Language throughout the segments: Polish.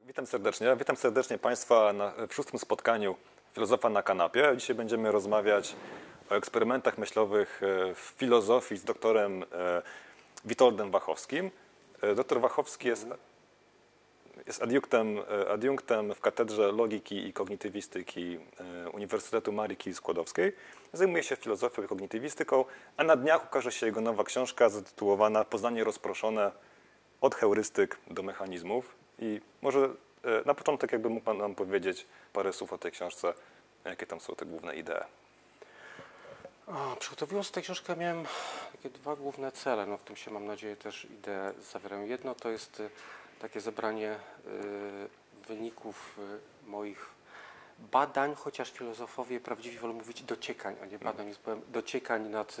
Witam serdecznie Państwa w szóstym spotkaniu Filozofa na kanapie. Dzisiaj będziemy rozmawiać o eksperymentach myślowych w filozofii z doktorem Witoldem Wachowskim. Doktor Wachowski jest adiunktem w Katedrze Logiki i Kognitywistyki Uniwersytetu Marii Curie-Skłodowskiej. Zajmuje się filozofią i kognitywistyką, a na dniach ukaże się jego nowa książka zatytułowana Poznanie rozproszone od heurystyk do mechanizmów. I może na początek jakby mógł Pan nam powiedzieć parę słów o tej książce, jakie tam są te główne idee. Przygotowując tę książkę miałem takie dwa główne cele, w tym się mam nadzieję też idee zawierają. Jedno to jest takie zebranie wyników moich badań, chociaż filozofowie prawdziwie wolą mówić dociekań, a nie badań, więc powiem dociekań nad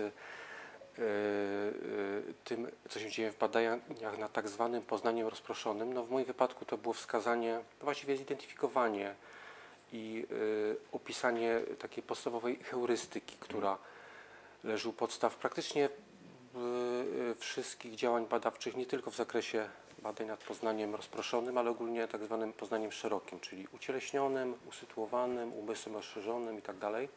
tym, co się dzieje w badaniach nad tak zwanym poznaniem rozproszonym. W moim wypadku to było wskazanie, właściwie zidentyfikowanie i opisanie takiej podstawowej heurystyki, która leży u podstaw praktycznie wszystkich działań badawczych, nie tylko w zakresie badań nad poznaniem rozproszonym, ale ogólnie tak zwanym poznaniem szerokim, czyli ucieleśnionym, usytuowanym, umysłem rozszerzonym i tak dalej.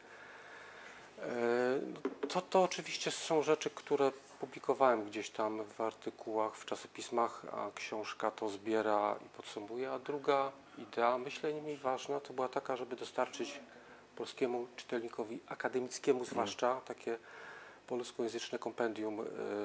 To oczywiście są rzeczy, które publikowałem gdzieś tam w artykułach, w czasopismach, a książka to zbiera i podsumowuje. A druga idea, myślę nie mniej ważna, to była taka, żeby dostarczyć polskiemu czytelnikowi akademickiemu zwłaszcza takie polskojęzyczne kompendium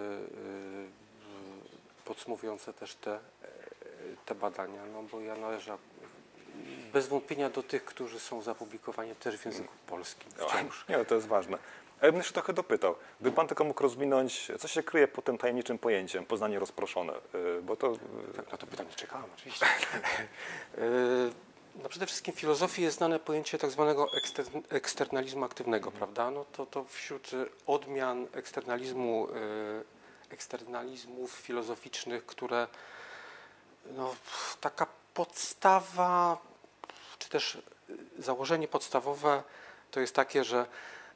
podsumowujące też te badania, bo ja należę bez wątpienia do tych, którzy są za publikowaniem też w języku polskim wciąż. Nie, to jest ważne. A ja bym jeszcze trochę dopytał, gdyby Pan tylko mógł rozwinąć, co się kryje pod tym tajemniczym pojęciem poznanie rozproszone, bo to... Tak, na to pytanie czekałem oczywiście. Przede wszystkim w filozofii jest znane pojęcie tak zwanego eksternalizmu aktywnego, prawda? To wśród odmian eksternalizmów filozoficznych, które taka podstawa, czy też założenie podstawowe to jest takie, że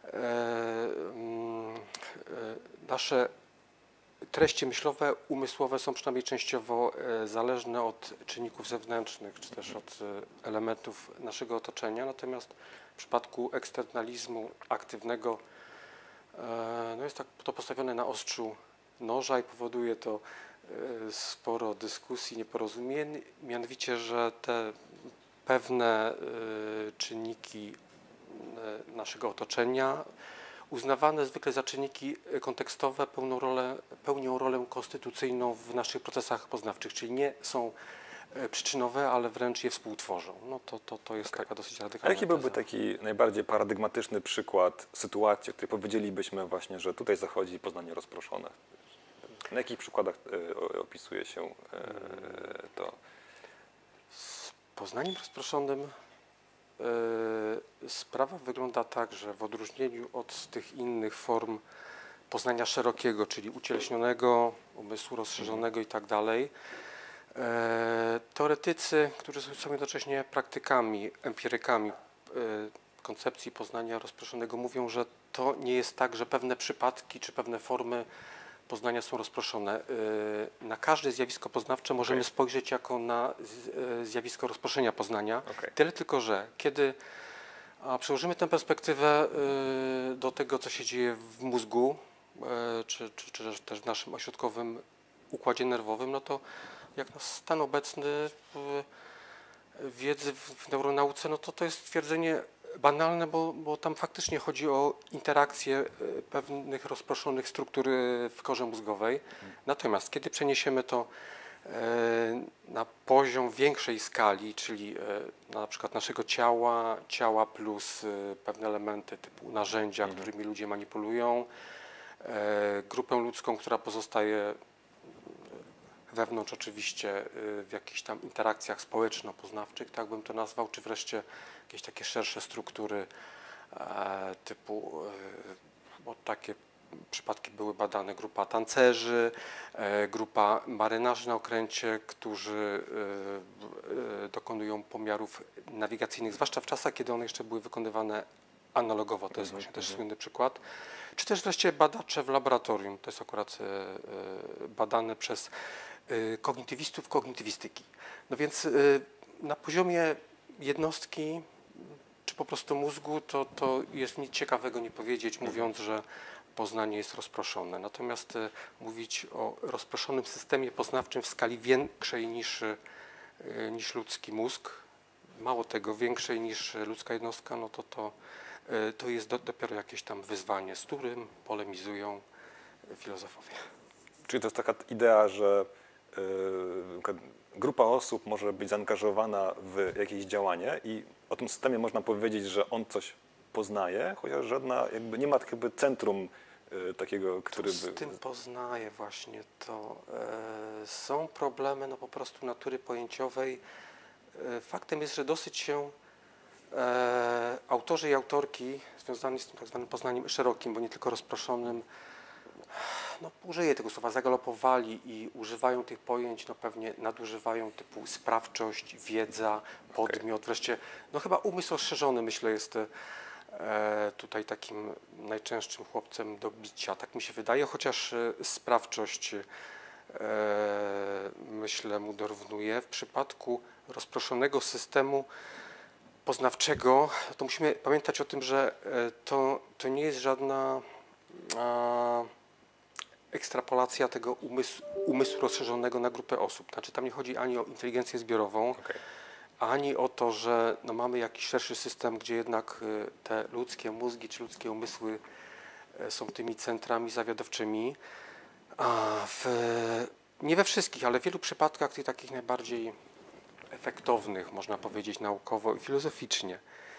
nasze treści myślowe, umysłowe są przynajmniej częściowo zależne od czynników zewnętrznych, czy też od elementów naszego otoczenia. Natomiast w przypadku eksternalizmu aktywnego jest to postawione na ostrzu noża i powoduje to sporo dyskusji, nieporozumień, mianowicie, że te pewne czynniki naszego otoczenia uznawane zwykle za czynniki kontekstowe pełnią rolę konstytucyjną w naszych procesach poznawczych, czyli nie są przyczynowe, ale wręcz je współtworzą. To jest taka dosyć radykalna A jaki byłby teza. taki najbardziej paradygmatyczny przykład sytuacji, w której powiedzielibyśmy właśnie, że tutaj zachodzi poznanie rozproszone? Na jakich przykładach opisuje się to? Z poznaniem rozproszonym sprawa wygląda tak, że w odróżnieniu od tych innych form poznania szerokiego, czyli ucieleśnionego, umysłu rozszerzonego i tak dalej, teoretycy, którzy są jednocześnie praktykami, empirykami koncepcji poznania rozproszonego, mówią, że to nie jest tak, że pewne przypadki czy pewne formy poznania są rozproszone. Na każde zjawisko poznawcze możemy spojrzeć jako na zjawisko rozproszenia poznania. Tyle tylko, że kiedy przełożymy tę perspektywę do tego, co się dzieje w mózgu, czy też w naszym ośrodkowym układzie nerwowym, to jak na stan obecny wiedzy w neuronauce, to jest stwierdzenie banalne, bo tam faktycznie chodzi o interakcję pewnych rozproszonych struktur w korze mózgowej. Natomiast kiedy przeniesiemy to na poziom większej skali, czyli na przykład naszego ciała plus pewne elementy typu narzędzia, którymi ludzie manipulują, grupę ludzką, która pozostaje wewnątrz oczywiście w jakichś tam interakcjach społeczno-poznawczych, tak bym to nazwał, czy wreszcie jakieś takie szersze struktury typu, bo takie przypadki były badane, grupa tancerzy, grupa marynarzy na okręcie, którzy dokonują pomiarów nawigacyjnych, zwłaszcza w czasach, kiedy one jeszcze były wykonywane analogowo, to jest właśnie też słynny przykład, czy też wreszcie badacze w laboratorium, to jest akurat badane przez kognitywistów kognitywistyki. Więc Na poziomie jednostki, czy po prostu mózgu, to jest nic ciekawego nie powiedzieć, mówiąc, że poznanie jest rozproszone. Natomiast mówić o rozproszonym systemie poznawczym w skali większej niż ludzki mózg, mało tego, większej niż ludzka jednostka, no to jest dopiero jakieś tam wyzwanie, z którym polemizują filozofowie. Czyli to jest taka idea, że grupa osób może być zaangażowana w jakieś działanie i o tym systemie można powiedzieć, że on coś poznaje, chociaż żadna, jakby nie ma jakby centrum takiego, który by... Z tym poznaje właśnie to. Są problemy no po prostu natury pojęciowej. Faktem jest, że dosyć się autorzy i autorki związani z tym tak zwanym poznaniem szerokim, bo nie tylko rozproszonym, no użyję tego słowa, zagalopowali i używają tych pojęć, no pewnie nadużywają typu sprawczość, wiedza, podmiot, wreszcie, no chyba umysł rozszerzony, myślę, jest tutaj takim najczęstszym chłopcem do bicia, tak mi się wydaje, chociaż sprawczość myślę mu dorównuje. W przypadku rozproszonego systemu poznawczego to musimy pamiętać o tym, że to nie jest żadna ekstrapolacja tego umysłu rozszerzonego na grupę osób. Znaczy tam nie chodzi ani o inteligencję zbiorową, ani o to, że no mamy jakiś szerszy system, gdzie jednak te ludzkie mózgi czy ludzkie umysły są tymi centrami zawiadowczymi. Nie we wszystkich, ale w wielu przypadkach tych takich najbardziej efektownych, można powiedzieć naukowo i filozoficznie.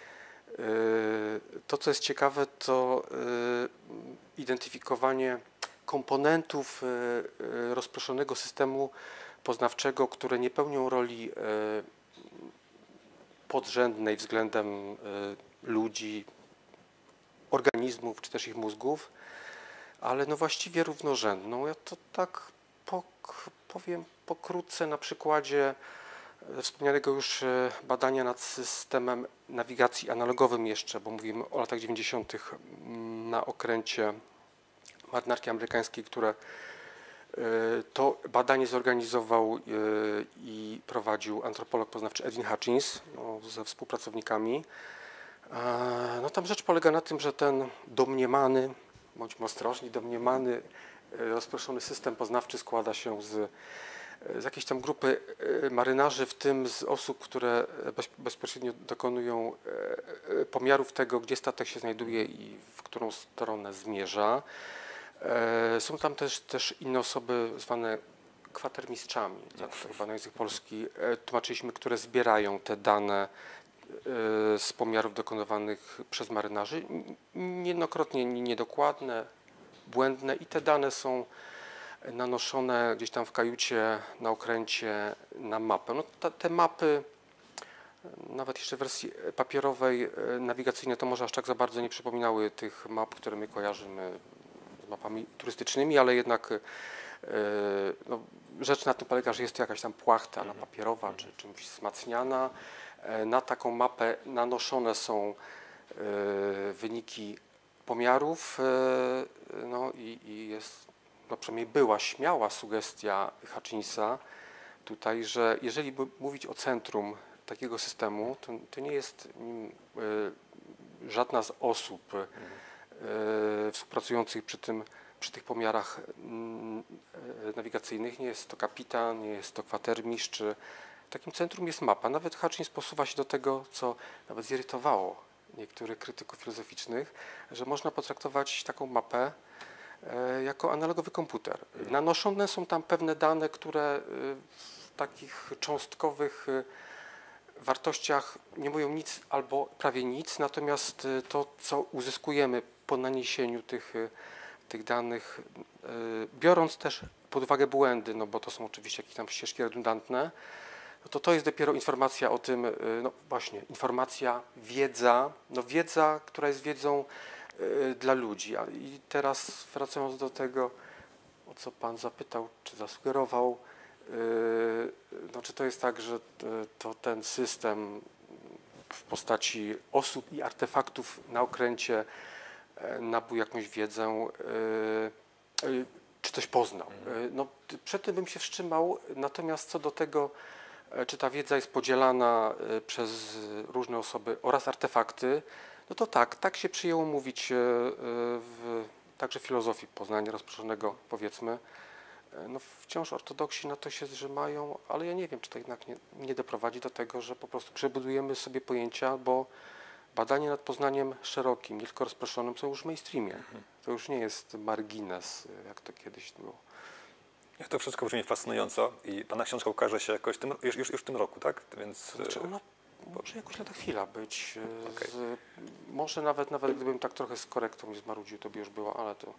To, co jest ciekawe, to identyfikowanie komponentów rozproszonego systemu poznawczego, które nie pełnią roli podrzędnej względem ludzi, organizmów czy też ich mózgów, ale no właściwie równorzędną. Ja to tak powiem pokrótce na przykładzie wspomnianego już badania nad systemem nawigacji analogowym jeszcze, bo mówimy o latach 90. na okręcie marynarki amerykańskiej, które to badanie zorganizował i prowadził antropolog poznawczy Edwin Hutchins ze współpracownikami. No tam rzecz polega na tym, że ten domniemany, bądźmy ostrożni, domniemany rozproszony system poznawczy składa się z jakiejś tam grupy marynarzy, w tym z osób, które bezpośrednio dokonują pomiarów tego, gdzie statek się znajduje i w którą stronę zmierza. Są tam też inne osoby zwane kwatermistrzami, jak to chyba na język polski tłumaczyliśmy, które zbierają te dane z pomiarów dokonywanych przez marynarzy. Niejednokrotnie niedokładne, błędne i te dane są nanoszone gdzieś tam w kajucie, na okręcie, na mapę. No, te mapy, nawet jeszcze w wersji papierowej, nawigacyjnej, to może aż tak za bardzo nie przypominały tych map, które my kojarzymy z mapami turystycznymi, ale jednak no, rzecz na tym polega, że jest to jakaś tam płachta papierowa czy czymś wzmacniana. Na taką mapę nanoszone są wyniki pomiarów, no i jest, no przynajmniej była śmiała sugestia Hutchinsa tutaj, że jeżeli by mówić o centrum takiego systemu, to nie jest żadna z osób współpracujących przy tych pomiarach nawigacyjnych, nie jest to kapitan, nie jest to kwatermistrz. Takim centrum jest mapa. Nawet Hutchins posuwa się do tego, co nawet zirytowało niektórych krytyków filozoficznych, że można potraktować taką mapę jako analogowy komputer. Nanoszone są tam pewne dane, które w takich cząstkowych wartościach nie mówią nic albo prawie nic, natomiast to, co uzyskujemy po naniesieniu tych danych, biorąc też pod uwagę błędy, no bo to są oczywiście jakieś tam ścieżki redundantne, no to jest dopiero informacja o tym, no właśnie, informacja, wiedza, no wiedza, która jest wiedzą dla ludzi. I teraz wracając do tego, o co Pan zapytał, czy zasugerował, no czy to jest tak, że to ten system w postaci osób i artefaktów na okręcie nabył jakąś wiedzę, czy coś poznał. No, przed tym bym się wstrzymał, natomiast co do tego, czy ta wiedza jest podzielana przez różne osoby oraz artefakty, no to tak się przyjęło mówić także w filozofii poznania rozproszonego, powiedzmy. No wciąż ortodoksi na to się zrzymają, ale ja nie wiem, czy to jednak nie doprowadzi do tego, że po prostu przebudujemy sobie pojęcia, bo badania nad poznaniem szerokim, nie tylko rozproszonym są już w mainstreamie. To już nie jest margines, jak to kiedyś było. Jak to wszystko brzmi fascynująco i pana książka ukaże się jakoś już w tym roku, tak? Więc Znaczy ona może jakoś lada chwila być. Okej. Może nawet gdybym tak trochę z korektą nie zmarudził, to by już było, ale to...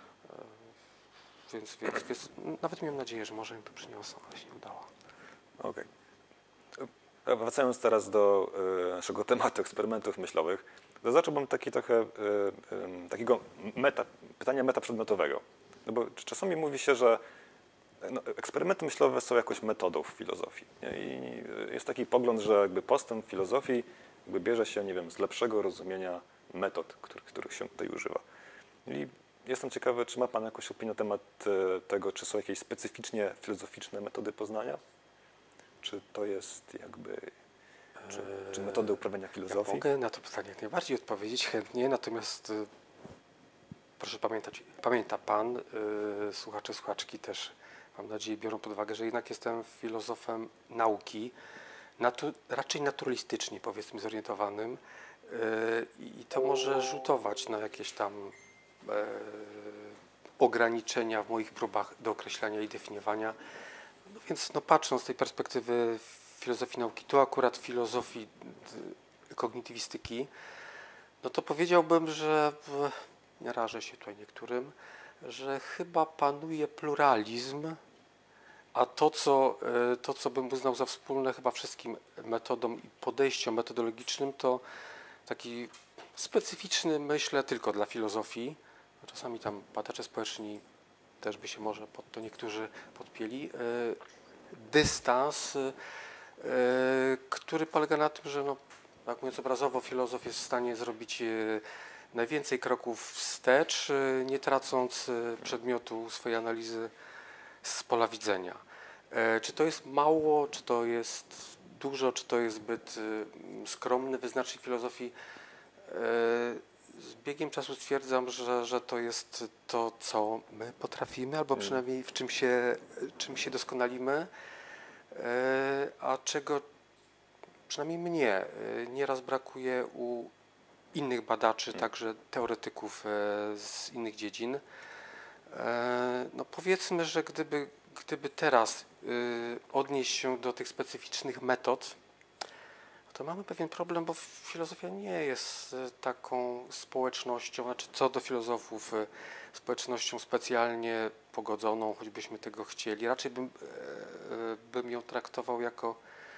Więc nawet miałem nadzieję, że może mi to przyniosą, ale się nie udało. okej. Wracając teraz do naszego tematu eksperymentów myślowych, to zacząłbym takiego pytania metaprzedmiotowego. No bo czasami mówi się, że eksperymenty myślowe są jakąś metodą w filozofii. Nie? I jest taki pogląd, że jakby postęp filozofii bierze się, nie wiem, z lepszego rozumienia metod, których się tutaj używa. I jestem ciekawy, czy ma pan jakąś opinię na temat tego, czy są jakieś specyficznie filozoficzne metody poznania? Czy to jest jakby, czy metody uprawiania Ja filozofii? mogę na to pytanie jak najbardziej odpowiedzieć chętnie, natomiast proszę pamiętać, pamięta Pan, słuchacze, słuchaczki też, mam nadzieję, biorą pod uwagę, że jednak jestem filozofem nauki, raczej naturalistycznie, powiedzmy, zorientowanym i to może rzutować na jakieś tam ograniczenia w moich próbach do określania i definiowania. No więc patrząc z tej perspektywy filozofii nauki, tu akurat filozofii kognitywistyki, no to powiedziałbym, że nie rażę się tutaj niektórym, że chyba panuje pluralizm, a to, co bym uznał za wspólne chyba wszystkim metodom i podejściom metodologicznym, to taki specyficzny, myślę, tylko dla filozofii. Czasami tam badacze społeczni też by się może pod to niektórzy podpięli. Dystans, który polega na tym, że tak mówiąc obrazowo, filozof jest w stanie zrobić najwięcej kroków wstecz, nie tracąc przedmiotu swojej analizy z pola widzenia. Czy to jest mało, czy to jest dużo, czy to jest zbyt skromny wyznacznik filozofii? Z biegiem czasu stwierdzam, że to jest to, co my potrafimy, albo przynajmniej w czym się doskonalimy, a czego przynajmniej mnie nieraz brakuje u innych badaczy, także teoretyków z innych dziedzin. No powiedzmy, że gdyby teraz odnieść się do tych specyficznych metod, to mamy pewien problem, bo filozofia nie jest taką społecznością, znaczy co do filozofów, społecznością specjalnie pogodzoną, choćbyśmy tego chcieli. Raczej bym ją traktował jako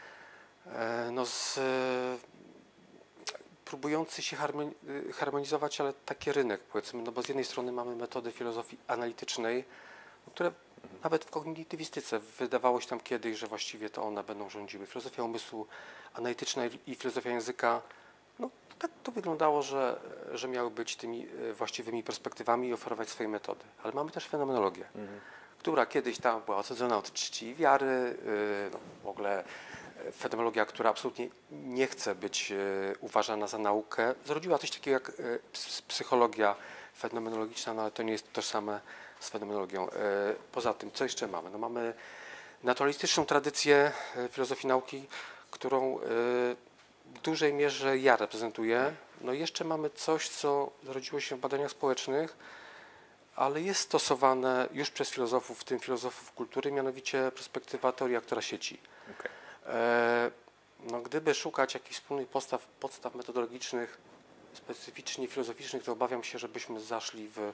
próbujący się harmonizować, ale taki rynek, powiedzmy, no bo z jednej strony mamy metody filozofii analitycznej, które nawet w kognitywistyce wydawało się tam kiedyś, że właściwie to one będą rządziły. Filozofia umysłu analityczna i filozofia języka, no tak to wyglądało, że miały być tymi właściwymi perspektywami i oferować swoje metody. Ale mamy też fenomenologię, która kiedyś tam była osadzona od czci i wiary, w ogóle fenomenologia, która absolutnie nie chce być uważana za naukę, zrodziła coś takiego jak psychologia fenomenologiczna, no ale to nie jest tożsame z fenomenologią. Poza tym, co jeszcze mamy? No mamy naturalistyczną tradycję filozofii nauki, którą w dużej mierze ja reprezentuję. No i jeszcze mamy coś, co zrodziło się w badaniach społecznych, ale jest stosowane już przez filozofów, w tym filozofów kultury, mianowicie perspektywa teorii aktora sieci. Okay. No, gdyby szukać jakichś wspólnych podstaw metodologicznych, specyficznie filozoficznych, to obawiam się, żebyśmy zaszli w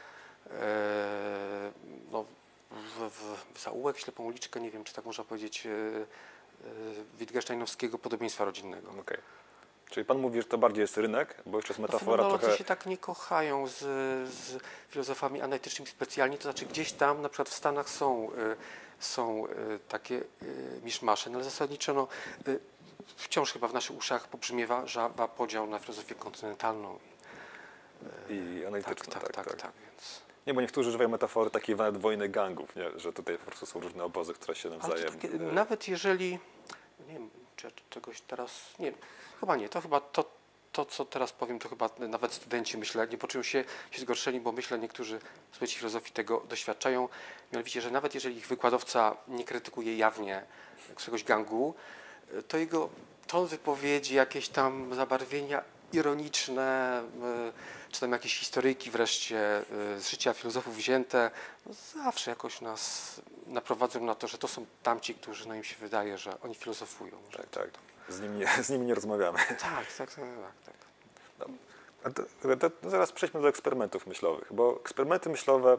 zaułek, ślepą uliczkę, nie wiem, czy tak można powiedzieć, Wittgensteinowskiego podobieństwa rodzinnego. Okay. Czyli pan mówi, że to bardziej jest rynek, bo jeszcze jest metafora Fenomenolodzy trochę... się tak nie kochają z filozofami analitycznymi specjalnie, to znaczy gdzieś tam, na przykład w Stanach są takie miszmasze, no ale zasadniczo wciąż chyba w naszych uszach pobrzmiewa żaba podział na filozofię kontynentalną. I analityczną, tak, więc... Nie, bo niektórzy używają metafory takiej nawet wojny gangów, nie? Że tutaj po prostu są różne obozy, które się nawzajem... Nawet jeżeli nie wiem, czy ja czegoś teraz, nie, chyba nie, to chyba to, co teraz powiem, to chyba nawet studenci, myślę, nie poczują się zgorszeni, bo myślę, niektórzy studenci filozofii tego doświadczają, mianowicie, że nawet jeżeli ich wykładowca nie krytykuje jawnie któregoś gangu, to jego ton wypowiedzi, jakieś tam zabarwienia ironiczne, czy tam jakieś historyjki wreszcie z życia filozofów wzięte, no zawsze jakoś nas naprowadzą na to, że to są tamci, którzy, no im się wydaje, że oni filozofują. Tak, tak. Z nimi nie rozmawiamy. Tak. Zaraz przejdźmy do eksperymentów myślowych, bo eksperymenty myślowe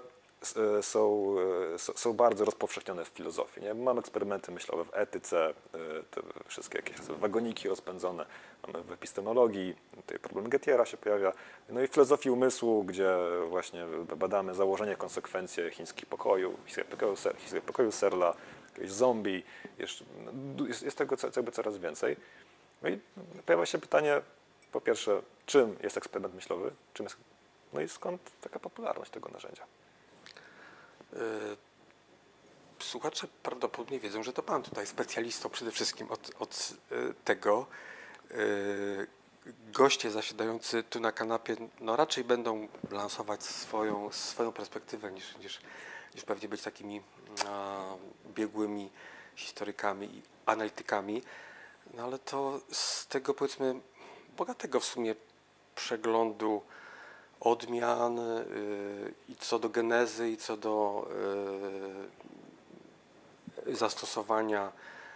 są bardzo rozpowszechnione w filozofii. Nie? Mamy eksperymenty myślowe w etyce, te wszystkie jakieś wagoniki rozpędzone, mamy w epistemologii, tutaj problem Gettiera się pojawia, no i w filozofii umysłu, gdzie właśnie badamy założenie, konsekwencje chińskich pokoju, historii pokoju Searla, jakiegoś zombie, jest tego coraz więcej. No i pojawia się pytanie, po pierwsze, czym jest eksperyment myślowy, no i skąd taka popularność tego narzędzia? Słuchacze prawdopodobnie wiedzą, że to pan tutaj specjalistą przede wszystkim od tego. Goście zasiadający tu na kanapie no raczej będą lansować swoją perspektywę niż pewnie być takimi biegłymi historykami i analitykami. No ale to z tego, powiedzmy, bogatego w sumie przeglądu odmian i co do genezy, i co do zastosowania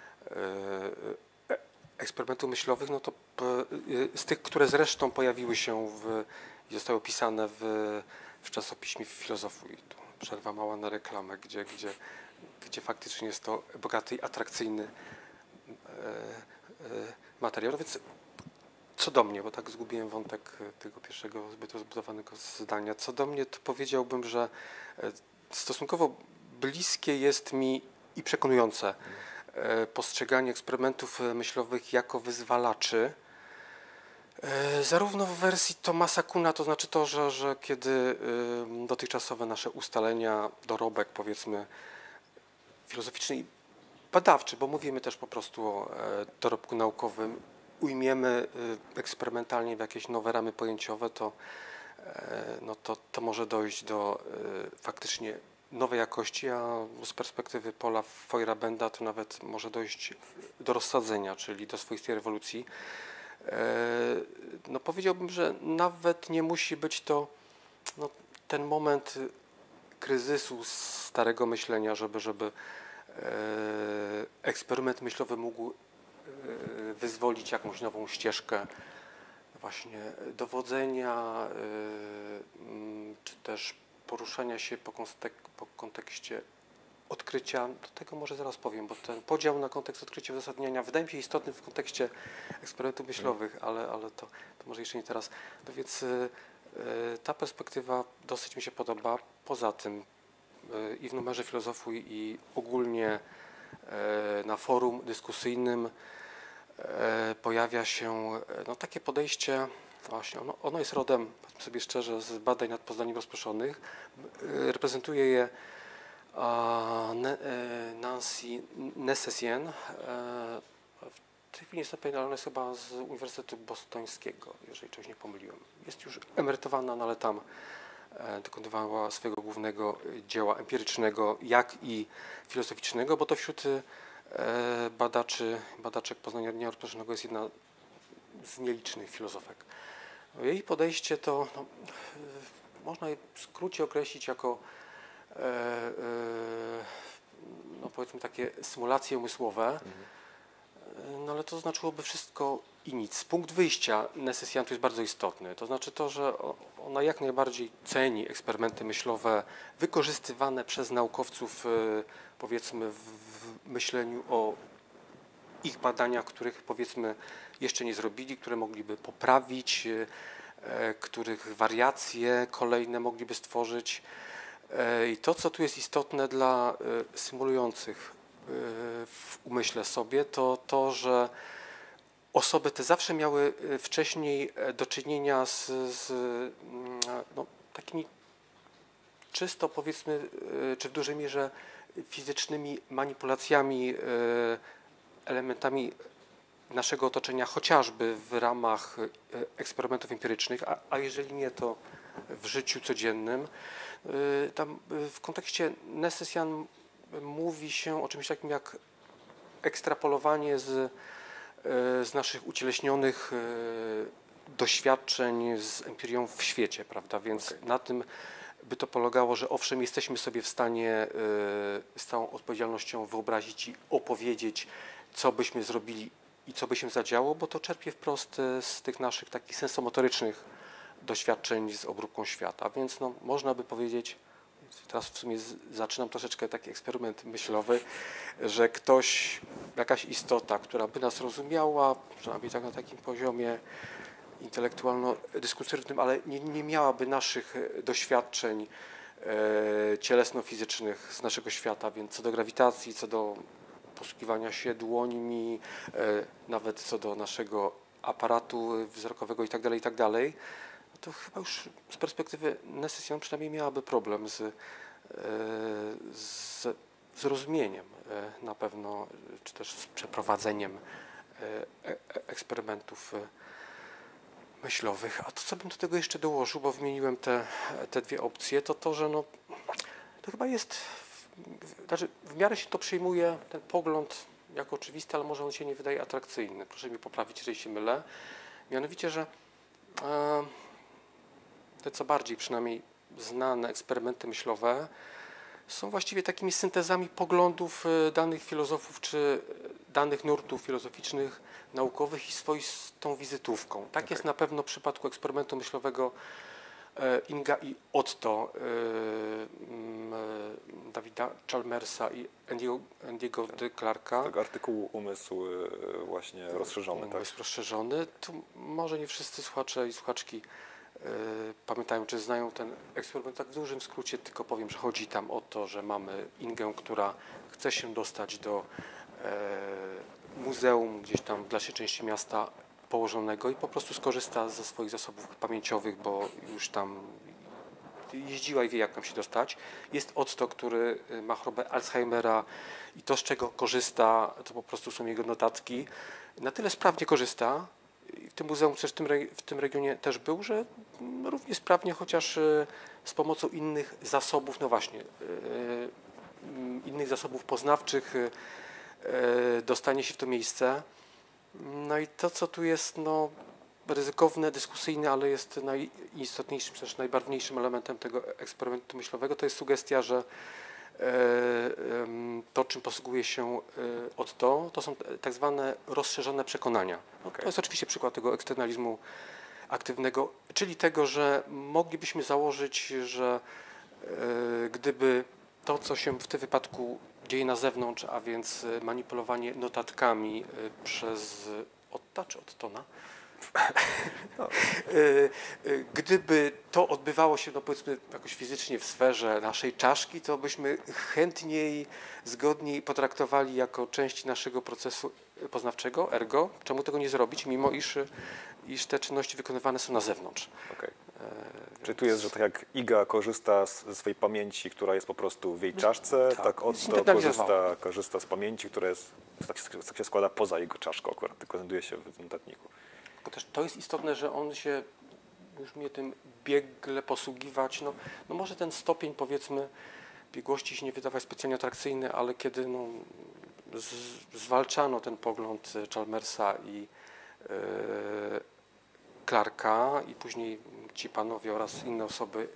eksperymentów myślowych, no to z tych, które zresztą pojawiły się i zostały opisane w czasopiśmie Filozofu, i tu przerwa mała na reklamę, gdzie faktycznie jest to bogaty i atrakcyjny materiał. No więc co do mnie, bo tak zgubiłem wątek tego pierwszego zbyt rozbudowanego zdania, co do mnie, to powiedziałbym, że stosunkowo bliskie jest mi i przekonujące postrzeganie eksperymentów myślowych jako wyzwalaczy. Zarówno w wersji Thomasa Kuhna, to znaczy to, że kiedy dotychczasowe nasze ustalenia, dorobek, powiedzmy, filozoficzny i badawczy, bo mówimy też po prostu o dorobku naukowym, ujmiemy eksperymentalnie w jakieś nowe ramy pojęciowe, to może dojść do faktycznie nowej jakości, a z perspektywy Paula Feyerabenda to nawet może dojść do rozsadzenia, czyli do swoistej rewolucji. No powiedziałbym, że nawet nie musi być to ten moment kryzysu starego myślenia, żeby eksperyment myślowy mógł wyzwolić jakąś nową ścieżkę właśnie dowodzenia, czy też poruszania się po kontekście odkrycia. Do tego może zaraz powiem, bo ten podział na kontekst odkrycia i uzasadniania wydaje mi się istotny w kontekście eksperymentów myślowych, ale to może jeszcze nie teraz. No więc ta perspektywa dosyć mi się podoba. Poza tym i w numerze Filozofu, i ogólnie na forum dyskusyjnym pojawia się takie podejście, właśnie ono jest rodem, powiedzmy sobie szczerze, z badań nad poznaniem rozproszonych. Reprezentuje je Nancy Nessessian. W tej chwili nie jestem pewien, ale ona jest chyba z Uniwersytetu Bostońskiego, jeżeli czegoś nie pomyliłem. Jest już emerytowana, no ale tam dokonywała swojego głównego dzieła empirycznego, jak i filozoficznego, bo to wśród badaczek poznania rozproszonego jest jedna z nielicznych filozofek. Jej podejście to można je w skrócie określić jako powiedzmy takie symulacje umysłowe, no ale to znaczyłoby wszystko i nic. Punkt wyjścia Nessessian jest bardzo istotny, to znaczy to, że ona jak najbardziej ceni eksperymenty myślowe wykorzystywane przez naukowców, powiedzmy, w myśleniu o ich badaniach, których, powiedzmy, jeszcze nie zrobili, które mogliby poprawić, których wariacje kolejne mogliby stworzyć. I to, co tu jest istotne dla symulujących w umyśle sobie, to, że osoby te zawsze miały wcześniej do czynienia z takimi czysto, powiedzmy, czy w dużej mierze fizycznymi manipulacjami elementami naszego otoczenia, chociażby w ramach eksperymentów empirycznych, a jeżeli nie, to w życiu codziennym. Tam w kontekście Neses-Jan mówi się o czymś takim jak ekstrapolowanie z naszych ucieleśnionych doświadczeń z empirią w świecie, prawda? Więc na tym by to polegało, że owszem, jesteśmy sobie w stanie z całą odpowiedzialnością wyobrazić i opowiedzieć, co byśmy zrobili i co by się zadziało, bo to czerpie wprost z tych naszych takich sensomotorycznych doświadczeń z obróbką świata. Więc no, można by powiedzieć, teraz w sumie zaczynam troszeczkę taki eksperyment myślowy, że ktoś, jakaś istota, która by nas rozumiała, przynajmniej tak na takim poziomie intelektualno-dyskursywnym, ale nie miałaby naszych doświadczeń cielesno-fizycznych z naszego świata, więc co do grawitacji, co do posługiwania się dłońmi, nawet co do naszego aparatu wzrokowego itd., to chyba już z perspektywy Neses-Jan przynajmniej miałaby problem z zrozumieniem na pewno, czy też z przeprowadzeniem eksperymentów myślowych. A to, co bym do tego jeszcze dołożył, bo wymieniłem te dwie opcje, to to, że no, to chyba jest, znaczy w miarę się to przyjmuje, ten pogląd jako oczywisty, ale może on się nie wydaje atrakcyjny. Proszę mi poprawić, jeżeli się mylę. Mianowicie, że te co bardziej przynajmniej znane eksperymenty myślowe są właściwie takimi syntezami poglądów danych filozofów czy danych nurtów filozoficznych, naukowych i swoistą wizytówką. Tak jest na pewno w przypadku eksperymentu myślowego Inga i Otto, Davida Chalmersa i Andy'ego de Clarka. Tak, artykuł Umysł właśnie rozszerzony. Umysł rozszerzony. Tu może nie wszyscy słuchacze i słuchaczki pamiętają, czy znają ten eksperyment. Tak w dużym skrócie tylko powiem, że chodzi tam o to, że mamy Ingę, która chce się dostać do muzeum gdzieś tam w dalszej części miasta położonego i po prostu skorzysta ze swoich zasobów pamięciowych, bo już tam jeździła i wie, jak tam się dostać. Jest Otto, który ma chorobę Alzheimera i to, z czego korzysta, to po prostu są jego notatki. Na tyle sprawnie korzysta, w tym muzeum też w tym regionie też był, że równie sprawnie, chociaż z pomocą innych zasobów, no właśnie, innych zasobów poznawczych dostanie się w to miejsce. No i to, co tu jest no, ryzykowne, dyskusyjne, ale jest najistotniejszym, też najbarwniejszym elementem tego eksperymentu myślowego, to jest sugestia, że to, czym posługuje się Otto, to są tak zwane rozszerzone przekonania. To jest oczywiście przykład tego eksternalizmu aktywnego, czyli tego, że moglibyśmy założyć, że gdyby to, co się w tym wypadku dzieje na zewnątrz, a więc manipulowanie notatkami przez Otta czy Ottona, gdyby to odbywało się, no powiedzmy, jakoś fizycznie w sferze naszej czaszki, to byśmy chętniej, zgodniej potraktowali jako część naszego procesu poznawczego, ergo, czemu tego nie zrobić, mimo iż te czynności wykonywane są na zewnątrz. Okay. Czyli tu jest, że tak jak Iga korzysta ze swojej pamięci, która jest po prostu w jej czaszce, tak Otto korzysta z pamięci, która jest, tak się składa poza jego czaszką akurat, tylko znajduje się w notatniku. Bo też to jest istotne, że on się już umie tym biegle posługiwać. No może ten stopień, powiedzmy, biegłości się nie wydawać specjalnie atrakcyjny, ale kiedy no, zwalczano ten pogląd Chalmersa i Clarka i później ci panowie oraz inne osoby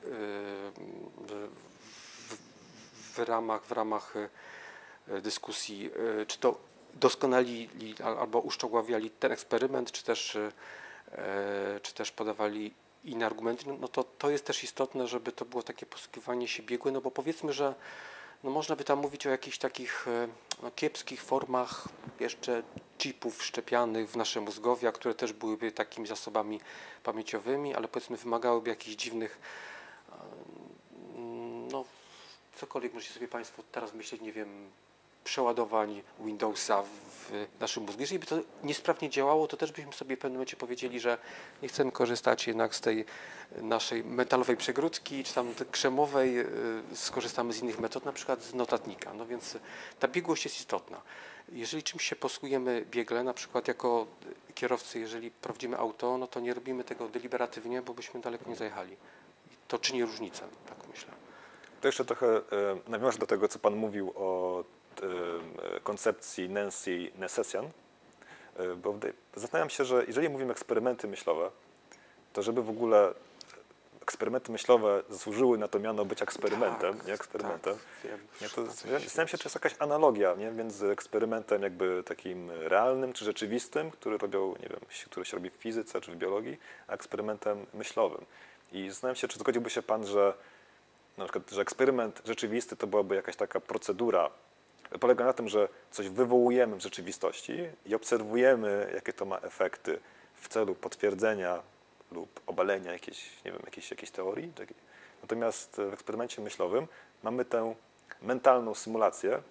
w ramach dyskusji, czy to doskonalili albo uszczegóławiali ten eksperyment, czy też podawali inne argumenty, no to jest też istotne, żeby to było takie posługiwanie się biegłe, no bo powiedzmy, że no można by tam mówić o jakichś takich no, kiepskich formach jeszcze chipów wszczepianych w nasze mózgowia, które też byłyby takimi zasobami pamięciowymi, ale powiedzmy wymagałyby jakichś dziwnych, no cokolwiek możecie sobie Państwo teraz myśleć, nie wiem, przeładowań Windowsa w naszym mózgu. Jeżeli by to niesprawnie działało, to też byśmy sobie w pewnym momencie powiedzieli, że nie chcemy korzystać jednak z tej naszej metalowej przegródki, czy tam krzemowej, skorzystamy z innych metod, na przykład z notatnika. No więc ta biegłość jest istotna. Jeżeli czymś się posługujemy biegle, na przykład jako kierowcy, jeżeli prowadzimy auto, no to nie robimy tego deliberatywnie, bo byśmy daleko nie zajechali. I to czyni różnicę, tak myślę. To jeszcze trochę nawiążę do tego, co Pan mówił o koncepcji Nancy Nessessian, bo zastanawiam się, że jeżeli mówimy eksperymenty myślowe, to żeby w ogóle eksperymenty myślowe zasłużyły na to miano być eksperymentem, Tak, nie eksperymentem, tak, wiem. nie, to zastanawiam się, czy jest jakaś analogia, nie, między eksperymentem jakby takim realnym czy rzeczywistym, który robią, nie wiem, który się robi w fizyce czy w biologii, a eksperymentem myślowym. I zastanawiam się, czy zgodziłby się Pan, że na przykład, że eksperyment rzeczywisty to byłaby jakaś taka procedura, polega na tym, że coś wywołujemy w rzeczywistości i obserwujemy, jakie to ma efekty w celu potwierdzenia lub obalenia jakiejś teorii. Natomiast w eksperymencie myślowym mamy tę mentalną symulację,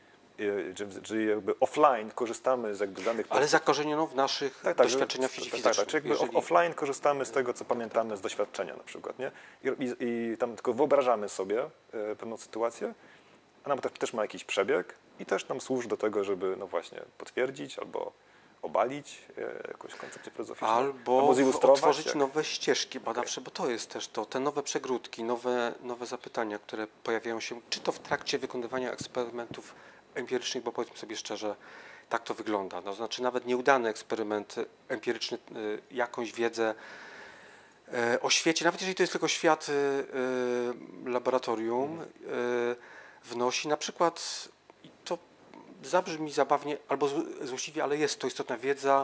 czyli jakby offline korzystamy z jakby danych... Ale zakorzenioną w naszych doświadczeniach fizycznych. Tak, czyli jakby offline korzystamy z tego, co pamiętamy z doświadczenia na przykład, nie? I tam tylko wyobrażamy sobie pewną sytuację, a nam też ma jakiś przebieg i też nam służy do tego, żeby no właśnie potwierdzić albo obalić jakąś koncepcję filozoficzną. Albo zilustrować. otworzyć nowe ścieżki badawcze, bo to jest też to, te nowe przegródki, nowe zapytania, które pojawiają się, czy to w trakcie wykonywania eksperymentów empirycznych, bo powiedzmy sobie szczerze, tak to wygląda. No, znaczy nawet nieudany eksperyment empiryczny jakąś wiedzę o świecie, nawet jeżeli to jest tylko świat laboratorium, wnosi na przykład, i to zabrzmi zabawnie albo złośliwie, ale jest to istotna wiedza,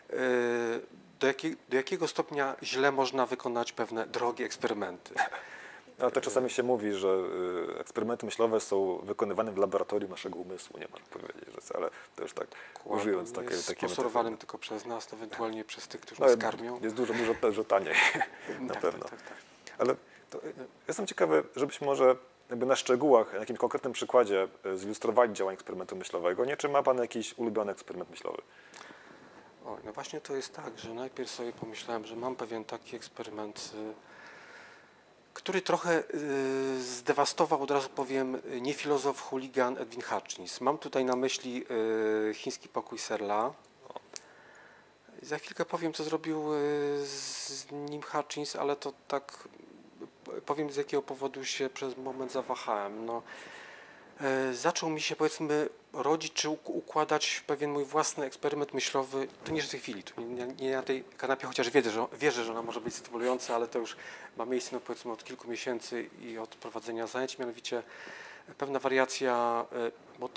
do jakiego stopnia źle można wykonać pewne drogie eksperymenty. Ale to czasami się mówi, że eksperymenty myślowe są wykonywane w laboratorium naszego umysłu, nie można powiedzieć, ale to już tak użyjąc takie sponsorowanym tylko przez nas, ewentualnie przez tych, którzy no, nas karmią. Jest dużo taniej, na pewno. Tak. Ale to jestem ciekawy, żebyśmy może jakby na szczegółach, na jakimś konkretnym przykładzie zilustrowali działanie eksperymentu myślowego. Nie, czy ma Pan jakiś ulubiony eksperyment myślowy? Oj, no właśnie to jest tak, że najpierw sobie pomyślałem, że mam pewien taki eksperyment, który trochę zdewastował, od razu powiem, nie filozof, chuligan Edwin Hutchins. Mam tutaj na myśli chiński pokój Searla. Za chwilkę powiem, co zrobił z nim Hutchins, ale to tak powiem, z jakiego powodu się przez moment zawahałem. No, zaczął mi się, powiedzmy, rodzić czy układać pewien mój własny eksperyment myślowy. To nie w tej chwili, to nie na tej kanapie, chociaż wierzę, że ona może być stymulująca, ale to już ma miejsce, no, powiedzmy, od kilku miesięcy i od prowadzenia zajęć, mianowicie pewna wariacja, bo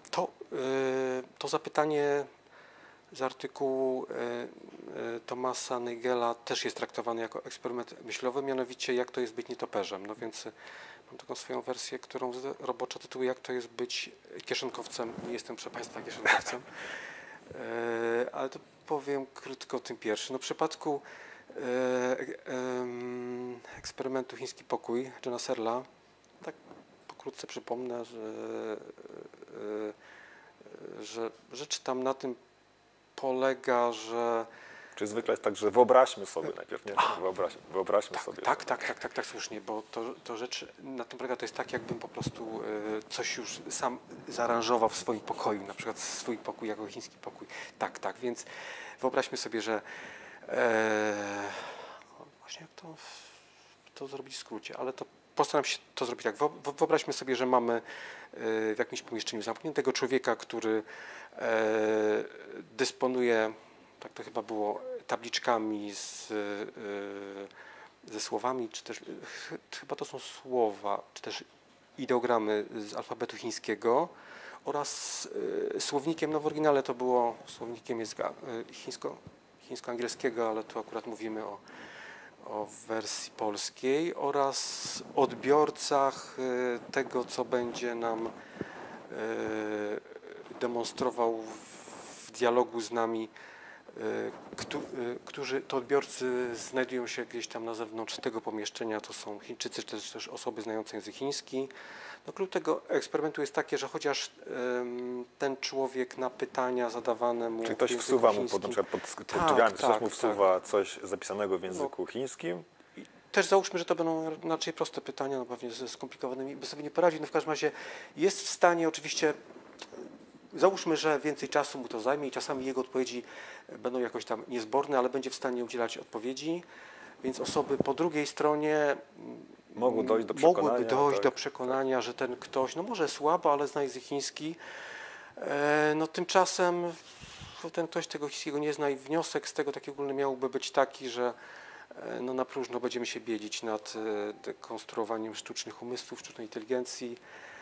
to zapytanie z artykułu Thomasa Nagela też jest traktowane jako eksperyment myślowy, mianowicie jak to jest być nietoperzem. No więc mam taką swoją wersję, którą roboczo tytułuje jak to jest być kieszonkowcem. Nie jestem, proszę Państwa, kieszonkowcem, ale to powiem krótko o tym pierwszym. No, w przypadku eksperymentu Chiński pokój Johna Searla, tak pokrótce przypomnę, że rzecz tam na tym polega, że... Czy zwykle jest tak, że wyobraźmy sobie najpierw, nie? Wyobraźmy sobie. Tak, słusznie, bo to rzecz na tym polega, to jest tak, jakbym po prostu coś już sam zaaranżował w swoim pokoju, na przykład swój pokój jako chiński pokój. Tak, więc wyobraźmy sobie, że właśnie jak to zrobić w skrócie, ale to postaram się to zrobić tak. Wyobraźmy sobie, że mamy w jakimś pomieszczeniu zamkniętego człowieka, który dysponuje, tak to chyba było, tabliczkami ze słowami, czy też chyba to są słowa, czy też ideogramy z alfabetu chińskiego oraz słownikiem, no w oryginale to było słownikiem języka chińsko-angielskiego, ale tu akurat mówimy o wersji polskiej, oraz odbiorcach tego, co będzie nam demonstrował w dialogu z nami którzy to odbiorcy znajdują się gdzieś tam na zewnątrz tego pomieszczenia, to są Chińczycy, czy też osoby znające język chiński. No, klucz tego eksperymentu jest taki, że chociaż ten człowiek na pytania zadawane mu Czyli ktoś w języku wsuwa mu chińskim, na przykład pod tak, drzwiami, ktoś tak, mu wsuwa coś zapisanego w języku No. chińskim. Też załóżmy, że to będą raczej proste pytania, no pewnie ze skomplikowanymi by sobie nie poradził. No w każdym razie jest w stanie oczywiście, załóżmy, że więcej czasu mu to zajmie i czasami jego odpowiedzi będą jakoś tam niezborne, ale będzie w stanie udzielać odpowiedzi, więc osoby po drugiej stronie Mogłyby dojść do przekonania, że ten ktoś, no może słabo, ale zna język chiński. No tymczasem ten ktoś tego chińskiego nie zna i wniosek z tego taki ogólny miałby być taki, że no na próżno będziemy się bielić nad konstruowaniem sztucznych umysłów, sztucznej inteligencji.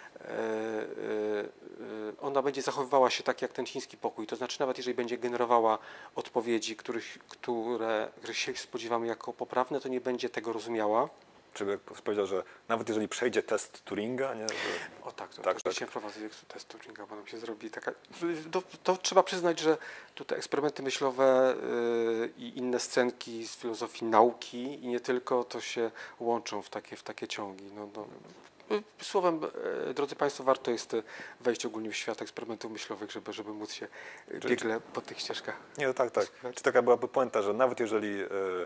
Ona będzie zachowywała się tak jak ten chiński pokój, to znaczy nawet jeżeli będzie generowała odpowiedzi, których się spodziewamy jako poprawne, to nie będzie tego rozumiała. Czyli jak powiedział, że nawet jeżeli przejdzie test Turinga, nie? Że... O tak, to tak. chciałem wprowadzić test Turinga, bo nam się zrobi taka... To trzeba przyznać, że tutaj eksperymenty myślowe i inne scenki z filozofii nauki i nie tylko, to się łączą w takie ciągi. Słowem, drodzy Państwo, warto jest wejść ogólnie w świat eksperymentów myślowych, żeby móc się biegle po tych ścieżkach. Nie, no tak. Czy taka byłaby puenta, że nawet jeżeli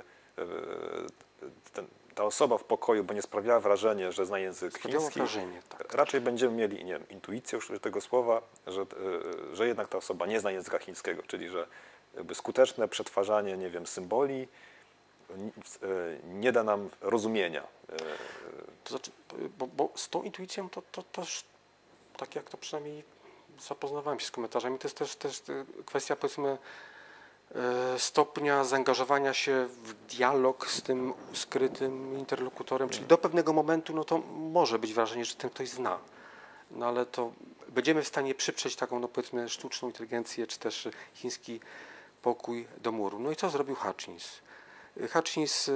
ta osoba w pokoju będzie sprawiała wrażenie, że zna język chiński, wrażenie, tak. raczej będziemy mieli, nie wiem, intuicję już tego słowa, że jednak ta osoba nie zna języka chińskiego, czyli że jakby skuteczne przetwarzanie, nie wiem, symboli nie da nam rozumienia. To znaczy, bo z tą intuicją to też, tak jak to przynajmniej zapoznawałem się z komentarzami, to jest też kwestia, powiedzmy, stopnia zaangażowania się w dialog z tym skrytym interlokutorem, czyli do pewnego momentu, no to może być wrażenie, że ten ktoś zna, no ale to będziemy w stanie przyprzeć taką, no powiedzmy, sztuczną inteligencję, czy też chiński pokój do muru. No i co zrobił Hutchins? Hutchins,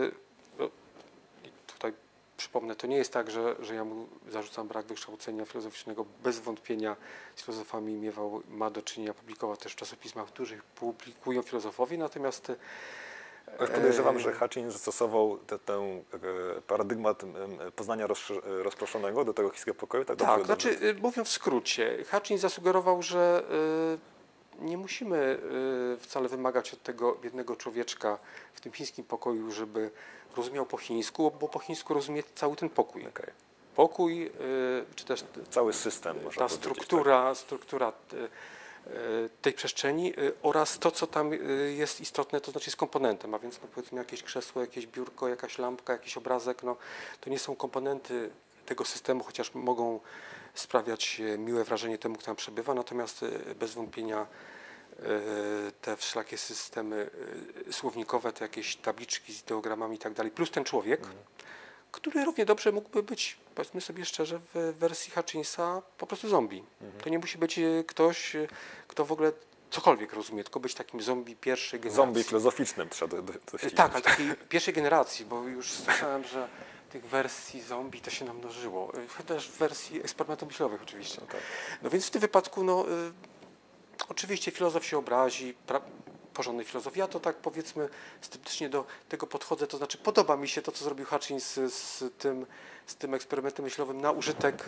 tutaj przypomnę, to nie jest tak, że ja mu zarzucam brak wykształcenia filozoficznego. Bez wątpienia z filozofami ma do czynienia, publikował też w czasopismach, w których publikują filozofowie, natomiast... Podejrzewam, że Hutchins zastosował ten paradygmat poznania rozproszonego do tego chińskiego pokoju. Tak, znaczy, mówiąc w skrócie, Hutchins zasugerował, że nie musimy wcale wymagać od tego jednego człowieczka w tym chińskim pokoju, żeby rozumiał po chińsku, bo po chińsku rozumie cały ten pokój. Okay. Pokój, czy też cały system, ta struktura tej przestrzeni oraz to, co tam jest istotne, to znaczy jest komponentem, a więc no powiedzmy jakieś krzesło, jakieś biurko, jakaś lampka, jakiś obrazek, no to nie są komponenty tego systemu, chociaż mogą sprawiać miłe wrażenie temu, kto tam przebywa, natomiast bez wątpienia te wszelakie systemy słownikowe, te jakieś tabliczki z ideogramami i tak dalej, plus ten człowiek, który równie dobrze mógłby być, powiedzmy sobie szczerze, w wersji Hutchinsa po prostu zombie. To nie musi być ktoś, kto w ogóle cokolwiek rozumie, tylko być takim zombie pierwszej generacji. Zombie filozoficznym trzeba tak, ale takiej pierwszej generacji, bo już słyszałem, że tych wersji zombie to się namnożyło. Też w wersji eksperymentów myślowych oczywiście. No, tak. No więc w tym wypadku, no oczywiście filozof się obrazi, porządny filozof. Ja to tak powiedzmy sceptycznie do tego podchodzę, to znaczy podoba mi się to, co zrobił Hutchins z tym eksperymentem myślowym na użytek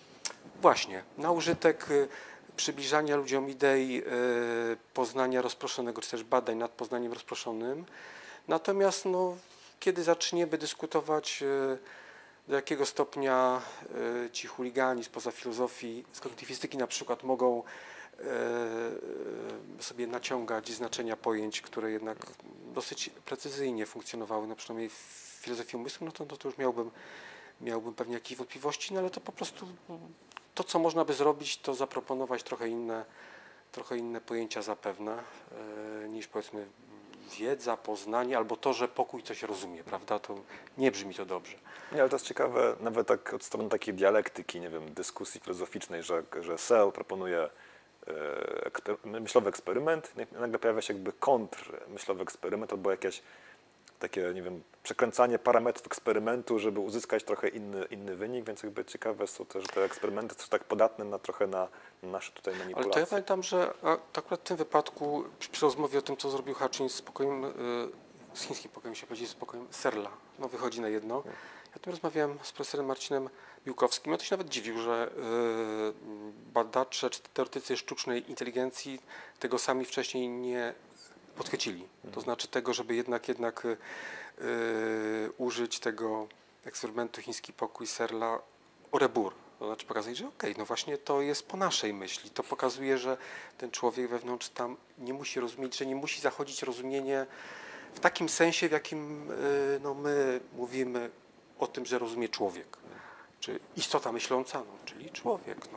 przybliżania ludziom idei poznania rozproszonego, czy też badań nad poznaniem rozproszonym. Natomiast no, kiedy zaczniemy dyskutować, do jakiego stopnia ci chuligani spoza filozofii, z kognitywistyki na przykład mogą sobie naciągać znaczenia pojęć, które jednak dosyć precyzyjnie funkcjonowały, no przynajmniej w filozofii umysłu, no to już miałbym pewnie jakieś wątpliwości, no ale to po prostu to, co można by zrobić, to zaproponować trochę inne pojęcia zapewne, niż powiedzmy wiedza, poznanie, albo to, że pokój coś rozumie, prawda, to nie brzmi to dobrze. Nie, ale to jest ciekawe, nawet tak od strony takiej dialektyki, nie wiem, dyskusji filozoficznej, że Searle proponuje myślowy eksperyment, nagle pojawia się jakby kontrmyślowy eksperyment albo jakaś takie, nie wiem, przekręcanie parametrów eksperymentu, żeby uzyskać trochę inny wynik, więc jakby ciekawe są też te eksperymenty, są tak podatne trochę na nasze tutaj Ale manipulacje. to ja pamiętam, że akurat w tym wypadku, przy rozmowie o tym, co zrobił Hutchins z pokojem, z chińskim pokojem się powiedzieć, z pokojem Searla, no wychodzi na jedno. Ja tu rozmawiałem z profesorem Marcinem Biłkowskim. On to się nawet dziwił, że badacze czy teoretycy sztucznej inteligencji tego sami wcześniej nie podchwycili. To znaczy tego, żeby jednak użyć tego eksperymentu chiński pokój Searla au rebours. To znaczy pokazać, że okej, no właśnie to jest po naszej myśli. To pokazuje, że ten człowiek wewnątrz tam nie musi rozumieć, że nie musi zachodzić rozumienie w takim sensie, w jakim no, my mówimy o tym, że rozumie człowiek. Czy istota myśląca, no, czyli człowiek. No.